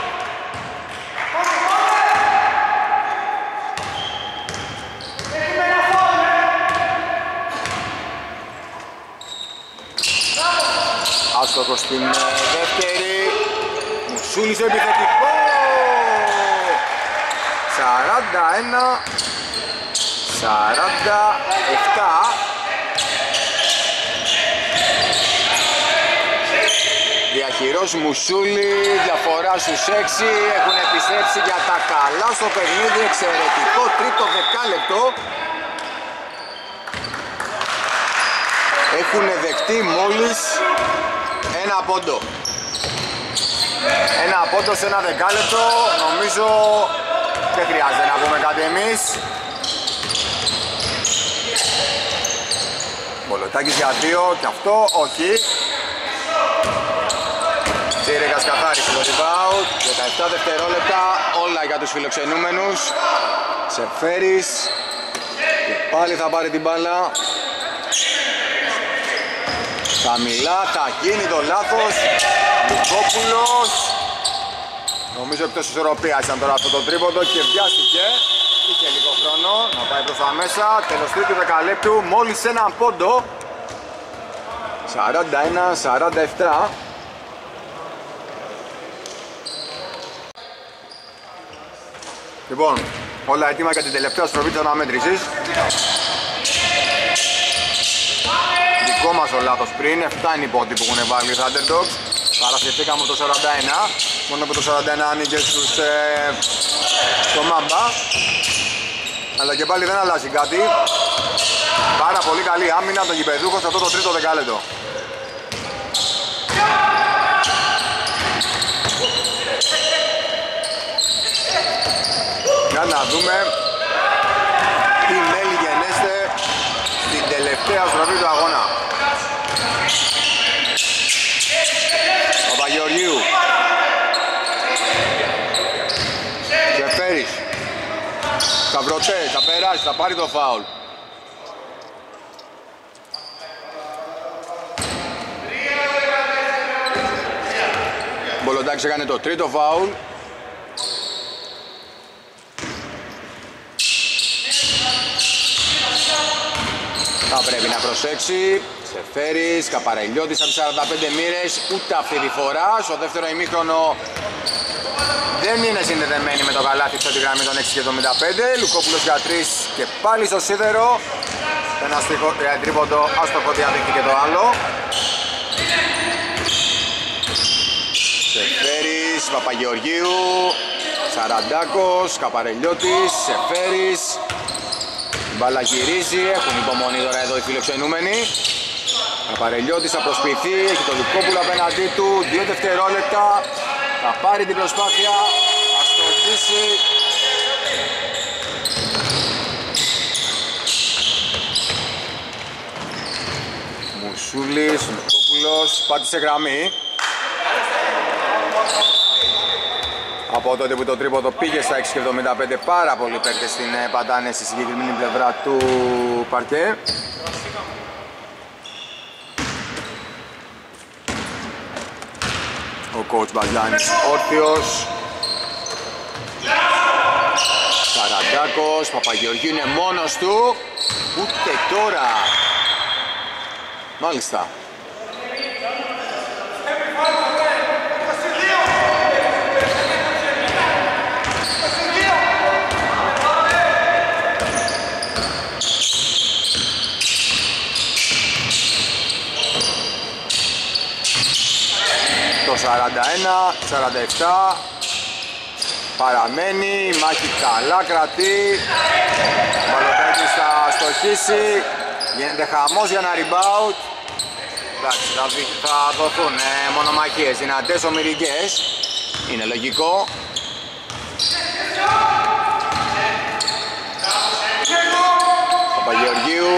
Άστοχος στην δεύτερη. Μουσούλης επιθετικό. 41-47. Διαχειρός Μουσούλη, διαφορά στους 6. Έχουν επιστρέψει για τα καλά στο παιχνίδι. Εξαιρετικό τρίτο δεκάλεπτο. Έχουν δεχτεί μόλις ένα πόντο. Ένα πόντο σε ένα δεκάλεπτο, νομίζω δεν χρειάζεται να πούμε κάτι εμείς. Μπολοτάκης για 2 και αυτό, όχι. Τσίρικας καθάρισε το rebound, 17 δευτερόλεπτα, όλα για τους φιλοξενούμενους. Σεφέρης και πάλι θα πάρει την μπάλα. Χαμηλά, θα γίνει το λάθος. Λουκόπουλος. Νομίζω εκτός ισορροπίας ήταν τώρα αυτό το τρίποντο και βιάστηκε. Είχε λίγο χρόνο να πάει προς τα μέσα. Τέλος τρίτου δεκαλέπτου, μόλις έναν πόντο. 41-47. Λοιπόν, όλα έτοιμα για την τελευταία στροφή της αναμέτρησης. Δικό μας ο λάθος πριν, 7 είναι οι πόντοι που έχουν βάλει οι Thunderdogs. Παρασυρθήκαμε από το 41, μόνο που το 41 άνοιγε στο Mamba. Αλλά και πάλι δεν αλλάζει κάτι. Πάρα πολύ καλή άμυνα των γηπεδούχων σε αυτό το τρίτο δεκάλεπτο. Για να δούμε τι μέλη γενέστε στην τελευταία στροφή του αγώνα. Παπαγεωργίου. Ζεφέρης. Σταυρωτές, θα περάσει, θα πάρει το φάουλ. Μπολοντάκης έκανε το τρίτο φάουλ. Θα πρέπει να προσέξει. Σεφέρης, Καπαρελιώτης από τις 45 μοίρες, ούτε αυτή τη φορά. Στο δεύτερο ημίχρονο δεν είναι συνδεδεμένη με το καλάθι στο τη γραμμή των 6,75. Λουκόπουλος για 3 και πάλι στο σίδερο. Ένα τρίποντο άστοχο, διαδείχθηκε το άλλο. Σεφέρης, Παπαγεωργίου, Σαραντάκος, Καπαρελιώτης, Σεφέρης. Η μπάλα γυρίζει, έχουν υπομονή τώρα εδώ οι φιλοξενούμενοι. Καπαρελιώτης θα προσποιηθεί, έχει το Λουκόπουλο απέναντί του, 2 δευτερόλεπτα. Θα πάρει την προσπάθεια, θα στοχίσει. Μουσούλης, Λουκόπουλος, πάτησε γραμμή. Από τότε που το τρίποντο πήγε στα 6,75, πάρα πολλοί παίκτες στην πατάνε στη συγκεκριμένη πλευρά του παρκέ. Ο coach Μπαζάνης όρθιος. Σαραντάκος, Παπαγεωργίου είναι μόνος του. Ούτε τώρα. Μάλιστα. Το 41-47 παραμένει, η μάχη καλά κρατεί. Ο Μπαλωτάκης θα στοχίσει, γίνεται χαμός για ένα rebound. Εντάξει, θα δοθούν μονομαχίες, δυνατές ομηρικές, είναι λογικό. Παπαγεωργίου,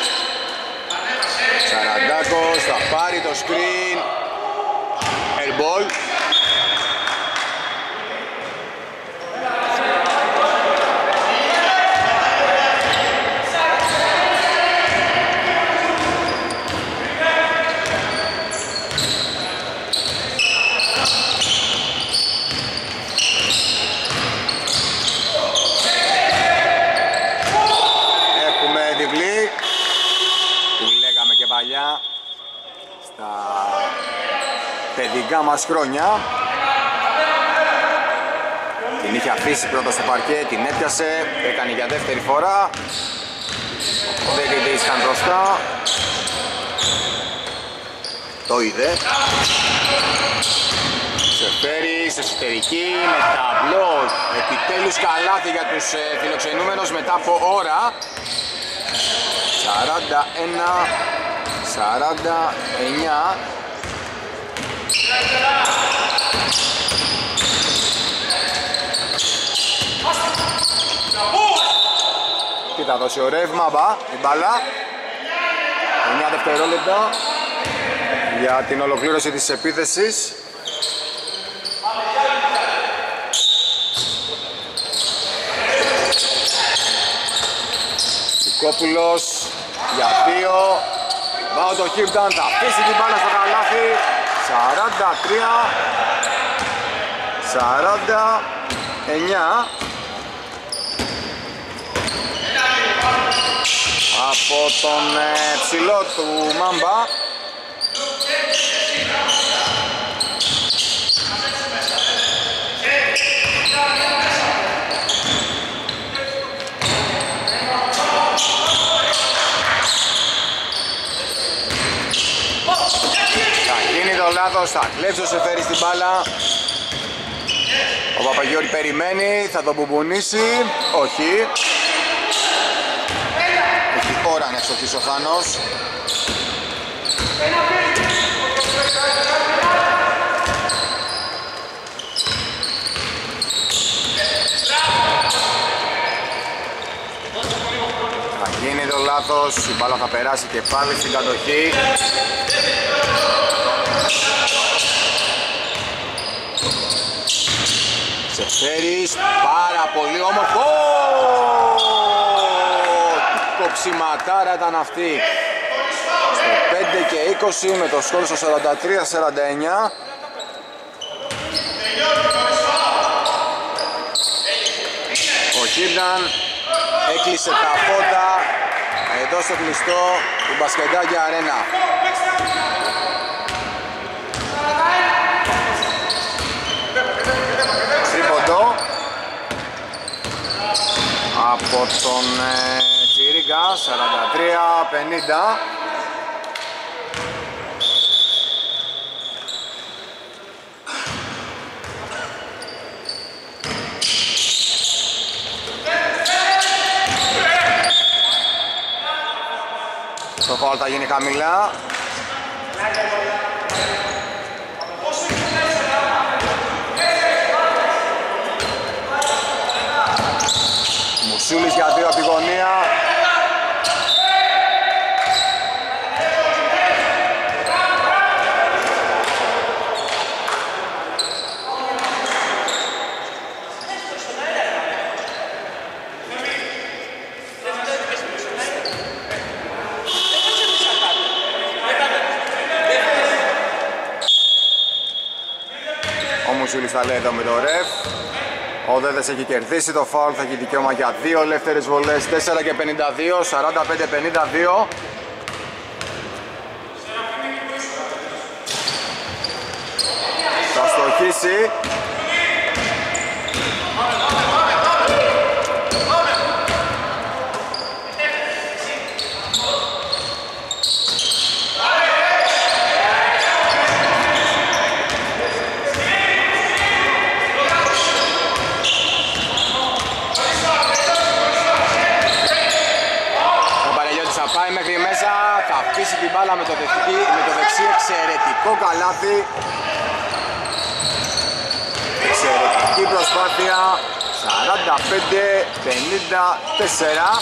Σαραντάκος θα πάρει το screen. Airball. Έχουμε διπλή που λέγαμε και παλιά στα παιδικά μας χρόνια. Την είχε αφήσει πρώτα στο παρκέ, την έπιασε, έκανε για δεύτερη φορά. Δεν κριτήσαν μπροστά. Το είδε. Σεφέρης, εσωτερική, με ταμπλό. Επιτέλους καλάθι για τους φιλοξενούμενους μετά από ώρα. 41-49. Τι θα δώσει ο Ρεύμα, η μπάλα. 9 δευτερόλεπτα για την ολοκλήρωση της επίθεσης. Λουκόπουλος για 2. Πάω το Χίρταν, θα αφήσει την μπάλα στο καλάθι. 43-49. Από τον ψηλό του Μάμπα. Θα γίνει το λάθος, θα κλέψει ο Σεφέρης την μπάλα. Ο Παπαγιώρη περιμένει, θα τον μπουμπουνίσει. Όχι. Έχει ώρα να εξοχίσει ο Θάνος. Θα γίνει το λάθος, η μπάλα θα περάσει και πάλι στην κατοχή. Σεφέρης, πάρα πολύ όμορφο. Τι κοψιματάρα ήταν αυτή. Στο 5 και 20 με το σκόρ στο 43-49. Ο Χίρναν έκλεισε τα φώτα εδώ στο κλειστό του Μπασκετάκι Αρένα. Τρίποντο από τον Τσιρίγκα, 43-50. Το φάουλ θα γίνει χαμηλά. Μουσούλης για 2 από τη γωνία. Ο Μουσούλης θα λέει εδώ με το ρεφ. Ο Δέδες έχει κερδίσει το φάουλ, θα έχει δικαίωμα για 2 ελεύθερες βολές, 4 και 52, 45-52. Θα στοχίσει. Αφήσει την μπάλα με το δεξί, εξαιρετικό καλάθι. Εξαιρετική προσπάθεια. 45-54.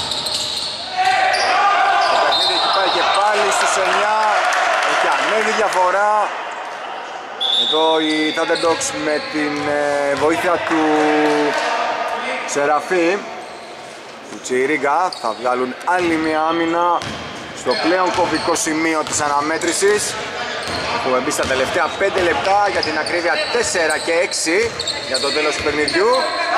Το παιχνίδι έχει πάει και πάλι στους 9. Έχει ανέβει διαφορά. Εδώ οι Thunderdogs με την βοήθεια του Σεραφή, του Τσιρίγκα, θα βγάλουν άλλη μια άμυνα στο πλέον κομβικό σημείο της αναμέτρησης. Έχουμε μπει στα τελευταία 5 λεπτά, για την ακρίβεια 4 και 6 για το τέλος του παιχνιδιού.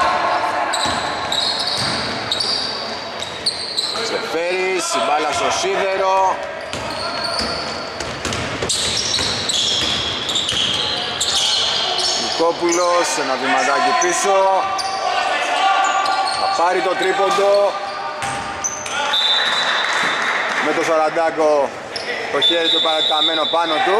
Ξεφέρεις, η μπάλα στο σίδερο. Νικόπουλος, ένα βηματάκι πίσω. Θα πάρει το τρίποντο. Με το Σαραντάκο το χέρι του παραταμένο πάνω του.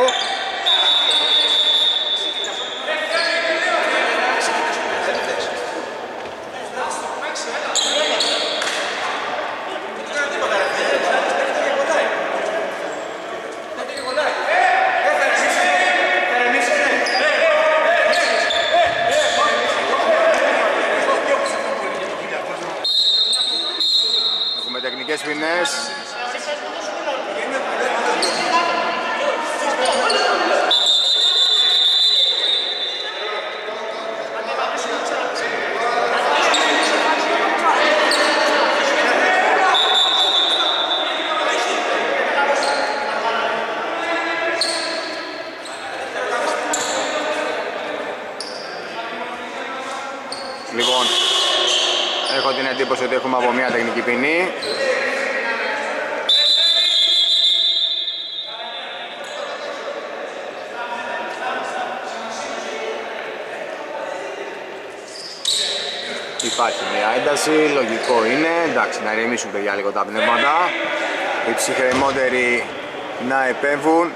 Έχουμε τεχνικές ποινές. Λοιπόν, έχω την εντύπωση ότι έχουμε από μια τεχνική ποινή. Υπάρχει μια ένταση, λογικό είναι, εντάξει, να ηρεμήσουν παιδιά λίγο τα πνεύματα. Οι ψυχρεμότεροι να επέμβουν.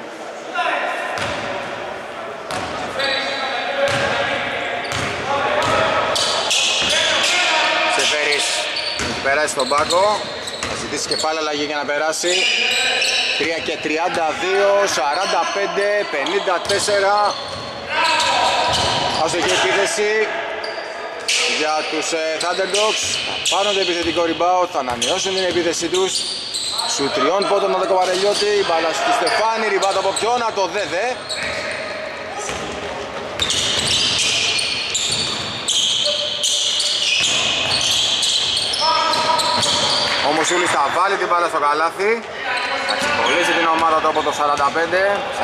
Σεφέρης έχει περάσει στον πάγκο, θα ζητήσει και πάλι αλλαγή για να περάσει. 3 και 32, 45, 54. Αστοχή επίθεση για τους Thunderdogs. Θα πάρουν το επιθετικό rebound, θα ανανεώσουν την επίθεση τους. Σου 3 πόντων από το Κοβαρελιώτη, μπάλα στη Στεφάνη, rebound από ποιον, να το Δέδε. Ο Μουσούλης θα βάλει την μπάλα στο καλάθι, θα ξεπολύσει την ομάδα του από το 45,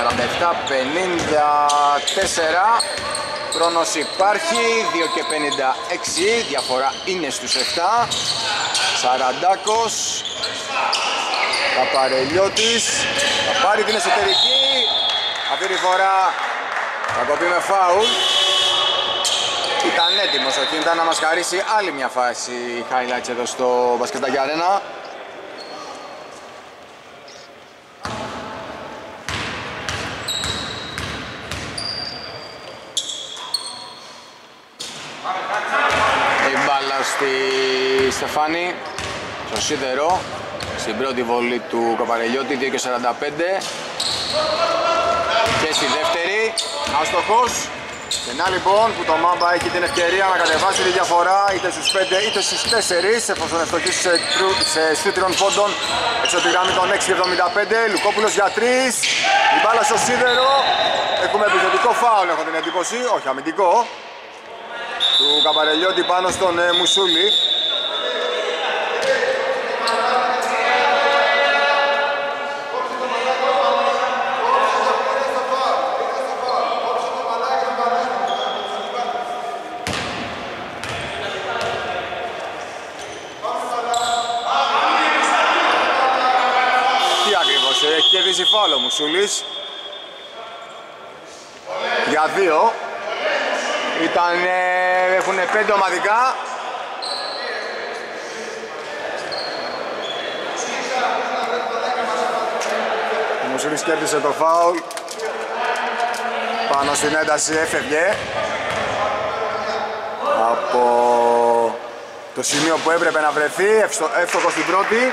47-54. Χρόνος υπάρχει, 2 και 56, διαφορά είναι στους 7. Σαραντάκος, Καπαρελιώτης, θα πάρει την εσωτερική. Αυτή τη φορά θα κοπεί με φάουλ. Ήταν έτοιμος ο Κίντα να μας χαρίσει άλλη μια φάση highlights εδώ στο Μπασκετάκι Αρένα. Η μπάλα στη Στεφάνη, στο σίδερο, στην πρώτη βολή του Καπαρελιώτη, 2:45. Και στη δεύτερη, άστοχος. Και να λοιπόν που το Μάμπα έχει την ευκαιρία να κατεβάσει τη διαφορά είτε στους 5 είτε στους 4, εφόσον ευστοχίσει σε σούτριων πόντων έξω τη γραμμή των 6:75. Λουκόπουλος για 3, η μπάλα στο σίδερο. Έχουμε επιθετικό φάουλ, έχω την εντύπωση, όχι αμυντικό, του Καπαρελιώτη πάνω στον Μουσούλη. Έχει κερδίσει φάουλ ο Μουσούλης για 2. Έχουν 5 ομαδικά. Ο Μουσούλης κέρδισε το φάουλ. Πάνω στην ένταση έφευγε από το σημείο που έπρεπε να βρεθεί, εύστοχο στην πρώτη.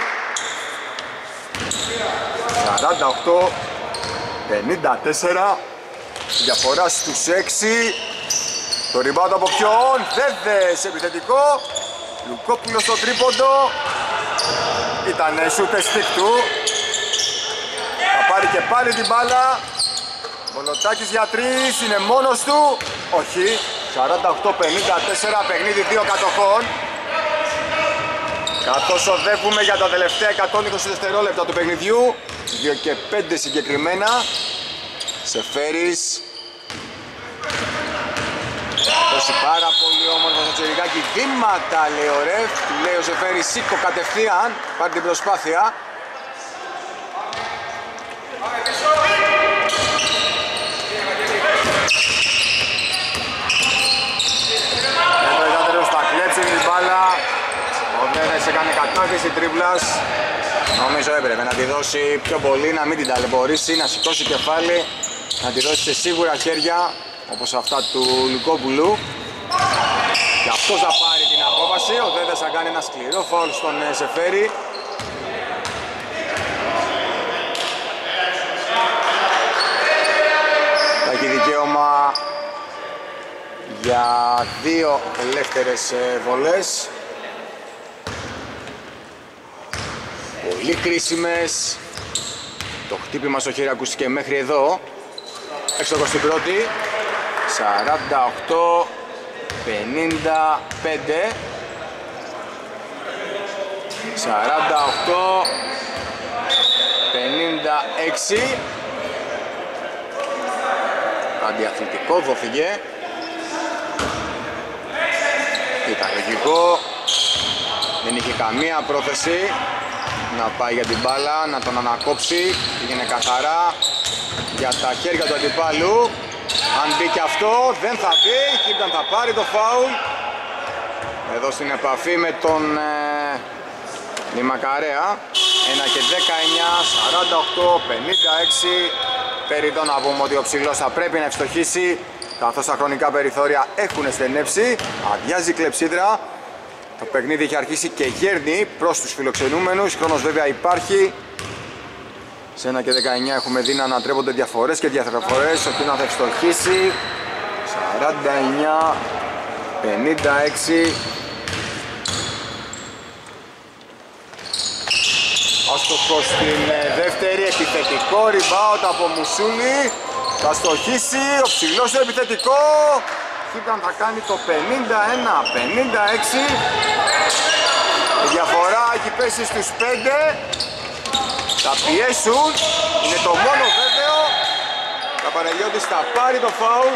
48-54, διαφορά στους 6. Το rebound από ποιον? Βέβες, επιθετικό. Λουκόπουλος στο τρίποντο. Ήταν shooter stick του. Θα πάρει και πάλι την μπάλα. Βολοτάκης για 3, είναι μόνος του. Όχι, 48-54, παιχνίδι 2 κατοχών. Καθώς οδεύουμε για τα τελευταία 120 δευτερόλεπτα του παιχνιδιού, 2:05 συγκεκριμένα. Σεφέρης. Δώσει πάρα πολύ όμορφο στο τσιρικάκι, βήματα λέει ο ρεφ. Λέει ο Σεφέρης, σήκω κατευθείαν, πάρει την προσπάθεια. Εδώ η Δάντερος θα κλέψει την μπάλα. Ο Δένες έκανε κατάκτηση τρίβλας. Νομίζω έπρεπε να τη δώσει πιο πολύ, να μην την ταλαιπωρήσει, να σηκώσει κεφάλι, να τη δώσει σε σίγουρα χέρια όπως αυτά του Λουκόπουλου. Και αυτός θα πάρει την απόβαση. Ο Δένες θα κάνει ένα σκληρό φάουλ στον Σεφέρη. Θα έχει δικαίωμα για 2 ελεύθερες βολές. Πολύ κρίσιμες. Το χτύπημα στο χέρι ακούστηκε μέχρι εδώ. Έξοχος στην πρώτη. 48-55. 48-56. Αντιαθλητικό δόθηκε. Ήταν λογικό. Δεν είχε καμία πρόθεση να πάει για την μπάλα, να τον ανακόψει. Πήγαινε καθαρά για τα χέρια του αντιπάλου. Αν μπει και αυτό, δεν θα μπει. Χίμπταν θα πάρει το φάουλ. Εδώ στην επαφή με τον Λιμακαρέα. 1:19, 48-56. Περιττό να πούμε ότι ο ψηλός θα πρέπει να ευστοχίσει, καθώς τα χρονικά περιθώρια έχουν στενέψει. Αδειάζει η κλεψίδρα. Το παιχνίδι έχει αρχίσει και γέρνει προς τους φιλοξενούμενους. Χρόνος βέβαια υπάρχει. Σε 1:19 έχουμε δει να ανατρέπονται διαφορές και διαθεραφορές. Ο Κίνα θα ευστοχίσει. 49-56. Άστοχος στην δεύτερη, επιθετικό rebound από Μουσούλη. Θα στοχίσει, ο ψηλός στο επιθετικό. Χίταν θα κάνει το 51-56. Η διαφορά έχει πέσει στους 5. Θα πιέσουν, είναι το μόνο βέβαιο. Καπαρελιώτης θα πάρει το φάουλ.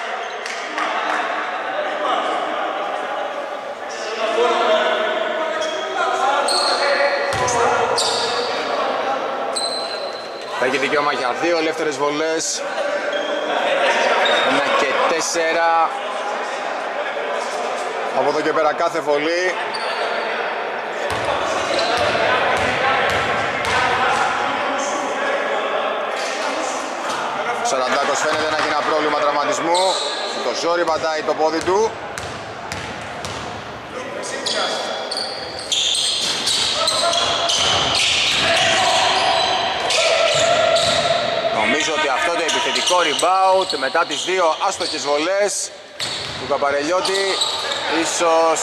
Θα έχει δικαίωμα για 2 ελεύθερες βολές. 1-4. Από εδώ και πέρα κάθε βολή. Ο Σαραντάκος φαίνεται να έχει ένα πρόβλημα τραυματισμού. Με το ζόρι πατάει το πόδι του. επιθετικό rebound μετά τις δύο άστοχες βολές του Καπαρελιώτη. Ίσως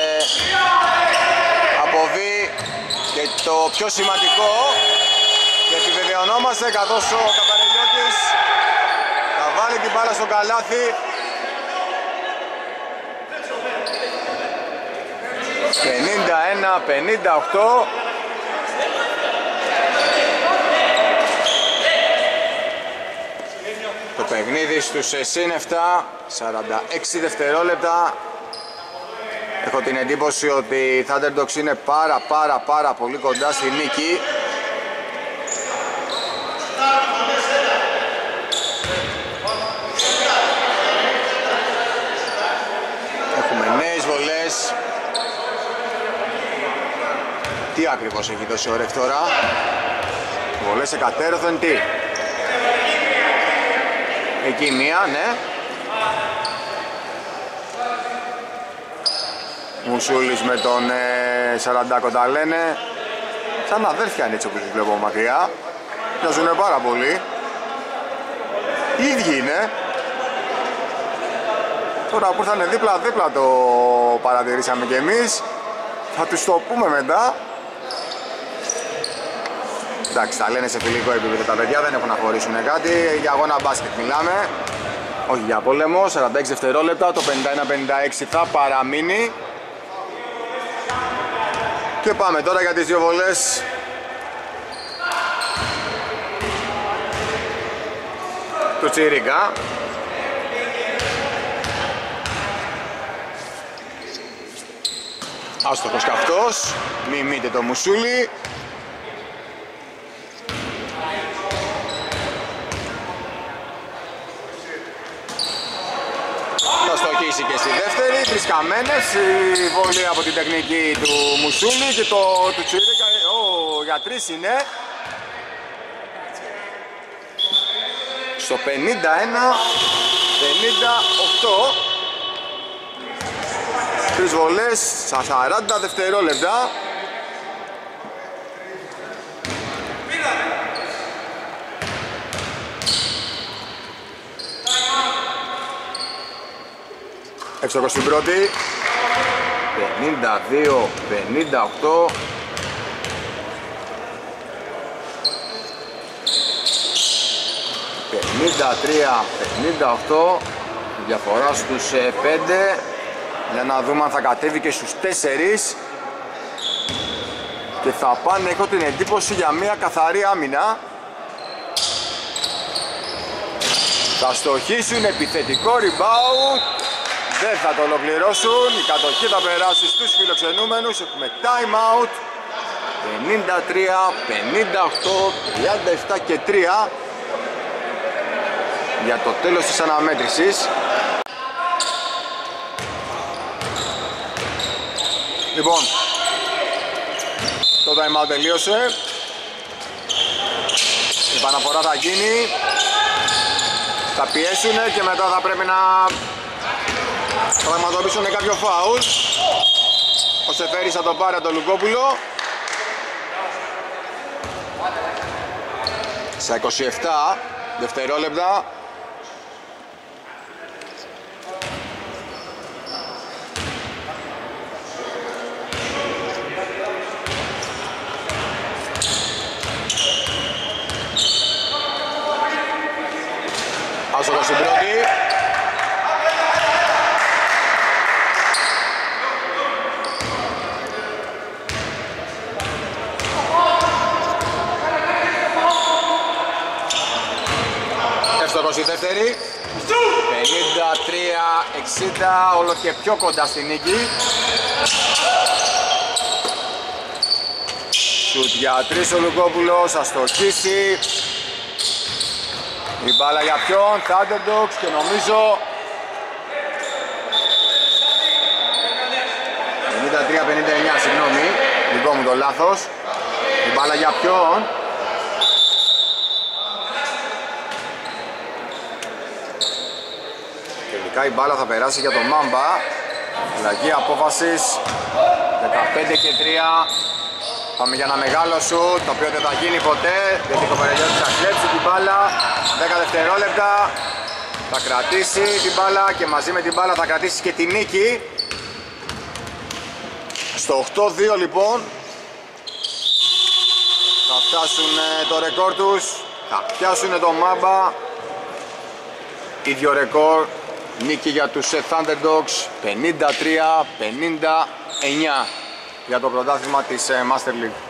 αποβεί και το πιο σημαντικό και επιβεβαιωνόμαστε καθώς ο Καπαρελιώτης θα βάλει την μπάλα στο καλάθι. 51-58. Το παιχνίδι στους συν 7, 46 δευτερόλεπτα. Έχω την εντύπωση ότι οι Thunderdogs είναι πάρα πολύ κοντά στη νίκη. Έχουμε νέες βολές. Τι ακριβώς έχει δώσει ο Ρεφ τώρα? Βολές εκατέρωθεν, τι? Εκεί μία, ναι. Μουσούλης με τον Σαραντάκο τα λένε. Σαν αδέρφια είναι έτσι όπως τους βλέπω μακριά. Μοιάζουνε πάρα πολύ. Οι ίδιοι είναι. Τώρα που ήρθανε δίπλα το παρατηρήσαμε κι εμείς. Θα τους το πούμε μετά. Εντάξει, τα λένε σε φιλικό επίπεδο τα παιδιά, δεν έχουν να χωρίσουν κάτι. Για αγώνα μπάσκετ μιλάμε. Όχι για πόλεμο, 46 δευτερόλεπτα, το 51-56 θα παραμείνει. Και πάμε τώρα για τις δύο βολές. Του Τσίρικα. Άστοχος κι αυτός, μιμείτε το Μουσούλη. Θα στοχίσει και στη δεύτερη, τρεις καμένες, η βολή από την τεχνική του Μουσούλη και του Τσίρικα, για τρεις είναι. Στο 51-58. Τρεις βολές στα 40 δευτερόλεπτα. Έξω στην πρώτη. 52-58. Διαφορά στους 5. Για να δούμε αν θα κατέβει και στους 4. Και θα πάνε, έχω την εντύπωση, για μια καθαρή άμυνα. Θα στοχίσουν, επιθετικό rebound. Δεν θα το ολοκληρώσουν. Η κατοχή θα περάσει στους φιλοξενούμενους. Έχουμε time out. 53, 58, 37 και 3 για το τέλος της αναμέτρησης. Λοιπόν, το time out τελείωσε. Η επαναφορά θα γίνει. Θα πιέσουν και μετά θα πρέπει να πραγματοποιήσουν κάποιο φάουλ. Ο Σεφέρης θα το πάρει από τον Λουκόπουλο. Στα 27 δευτερόλεπτα. Άσοχος στην πρώτη. Εύστοχος η δεύτερη. 53-60, όλο και πιο κοντά στη νίκη. Σουτ για 3 ο Λουκόπουλος, θα στοχίσει. Η μπάλα για ποιον? Thunderdogs, και νομίζω 53-59, συγγνώμη, δικό μου το λάθος. Η μπάλα για ποιον? Τελικά η μπάλα θα περάσει για τον Μάμπα. Αλλαγή απόφασης 15 και 3. Πάμε για ένα μεγάλο σουτ, το οποίο δεν θα γίνει ποτέ. Γιατί ο Κοπερελιώτης θα κλέψει την μπάλα. 10 δευτερόλεπτα. Θα κρατήσει την μπάλα και μαζί με την μπάλα θα κρατήσει και τη νίκη. Στο 8-2 λοιπόν. Θα φτάσουν το ρεκόρ τους. Θα πιάσουν το Μάμπα. Ίδιο ρεκόρ. Νίκη για τους Thunderdogs. 53-59 για το πρωτάθλημα της Master League.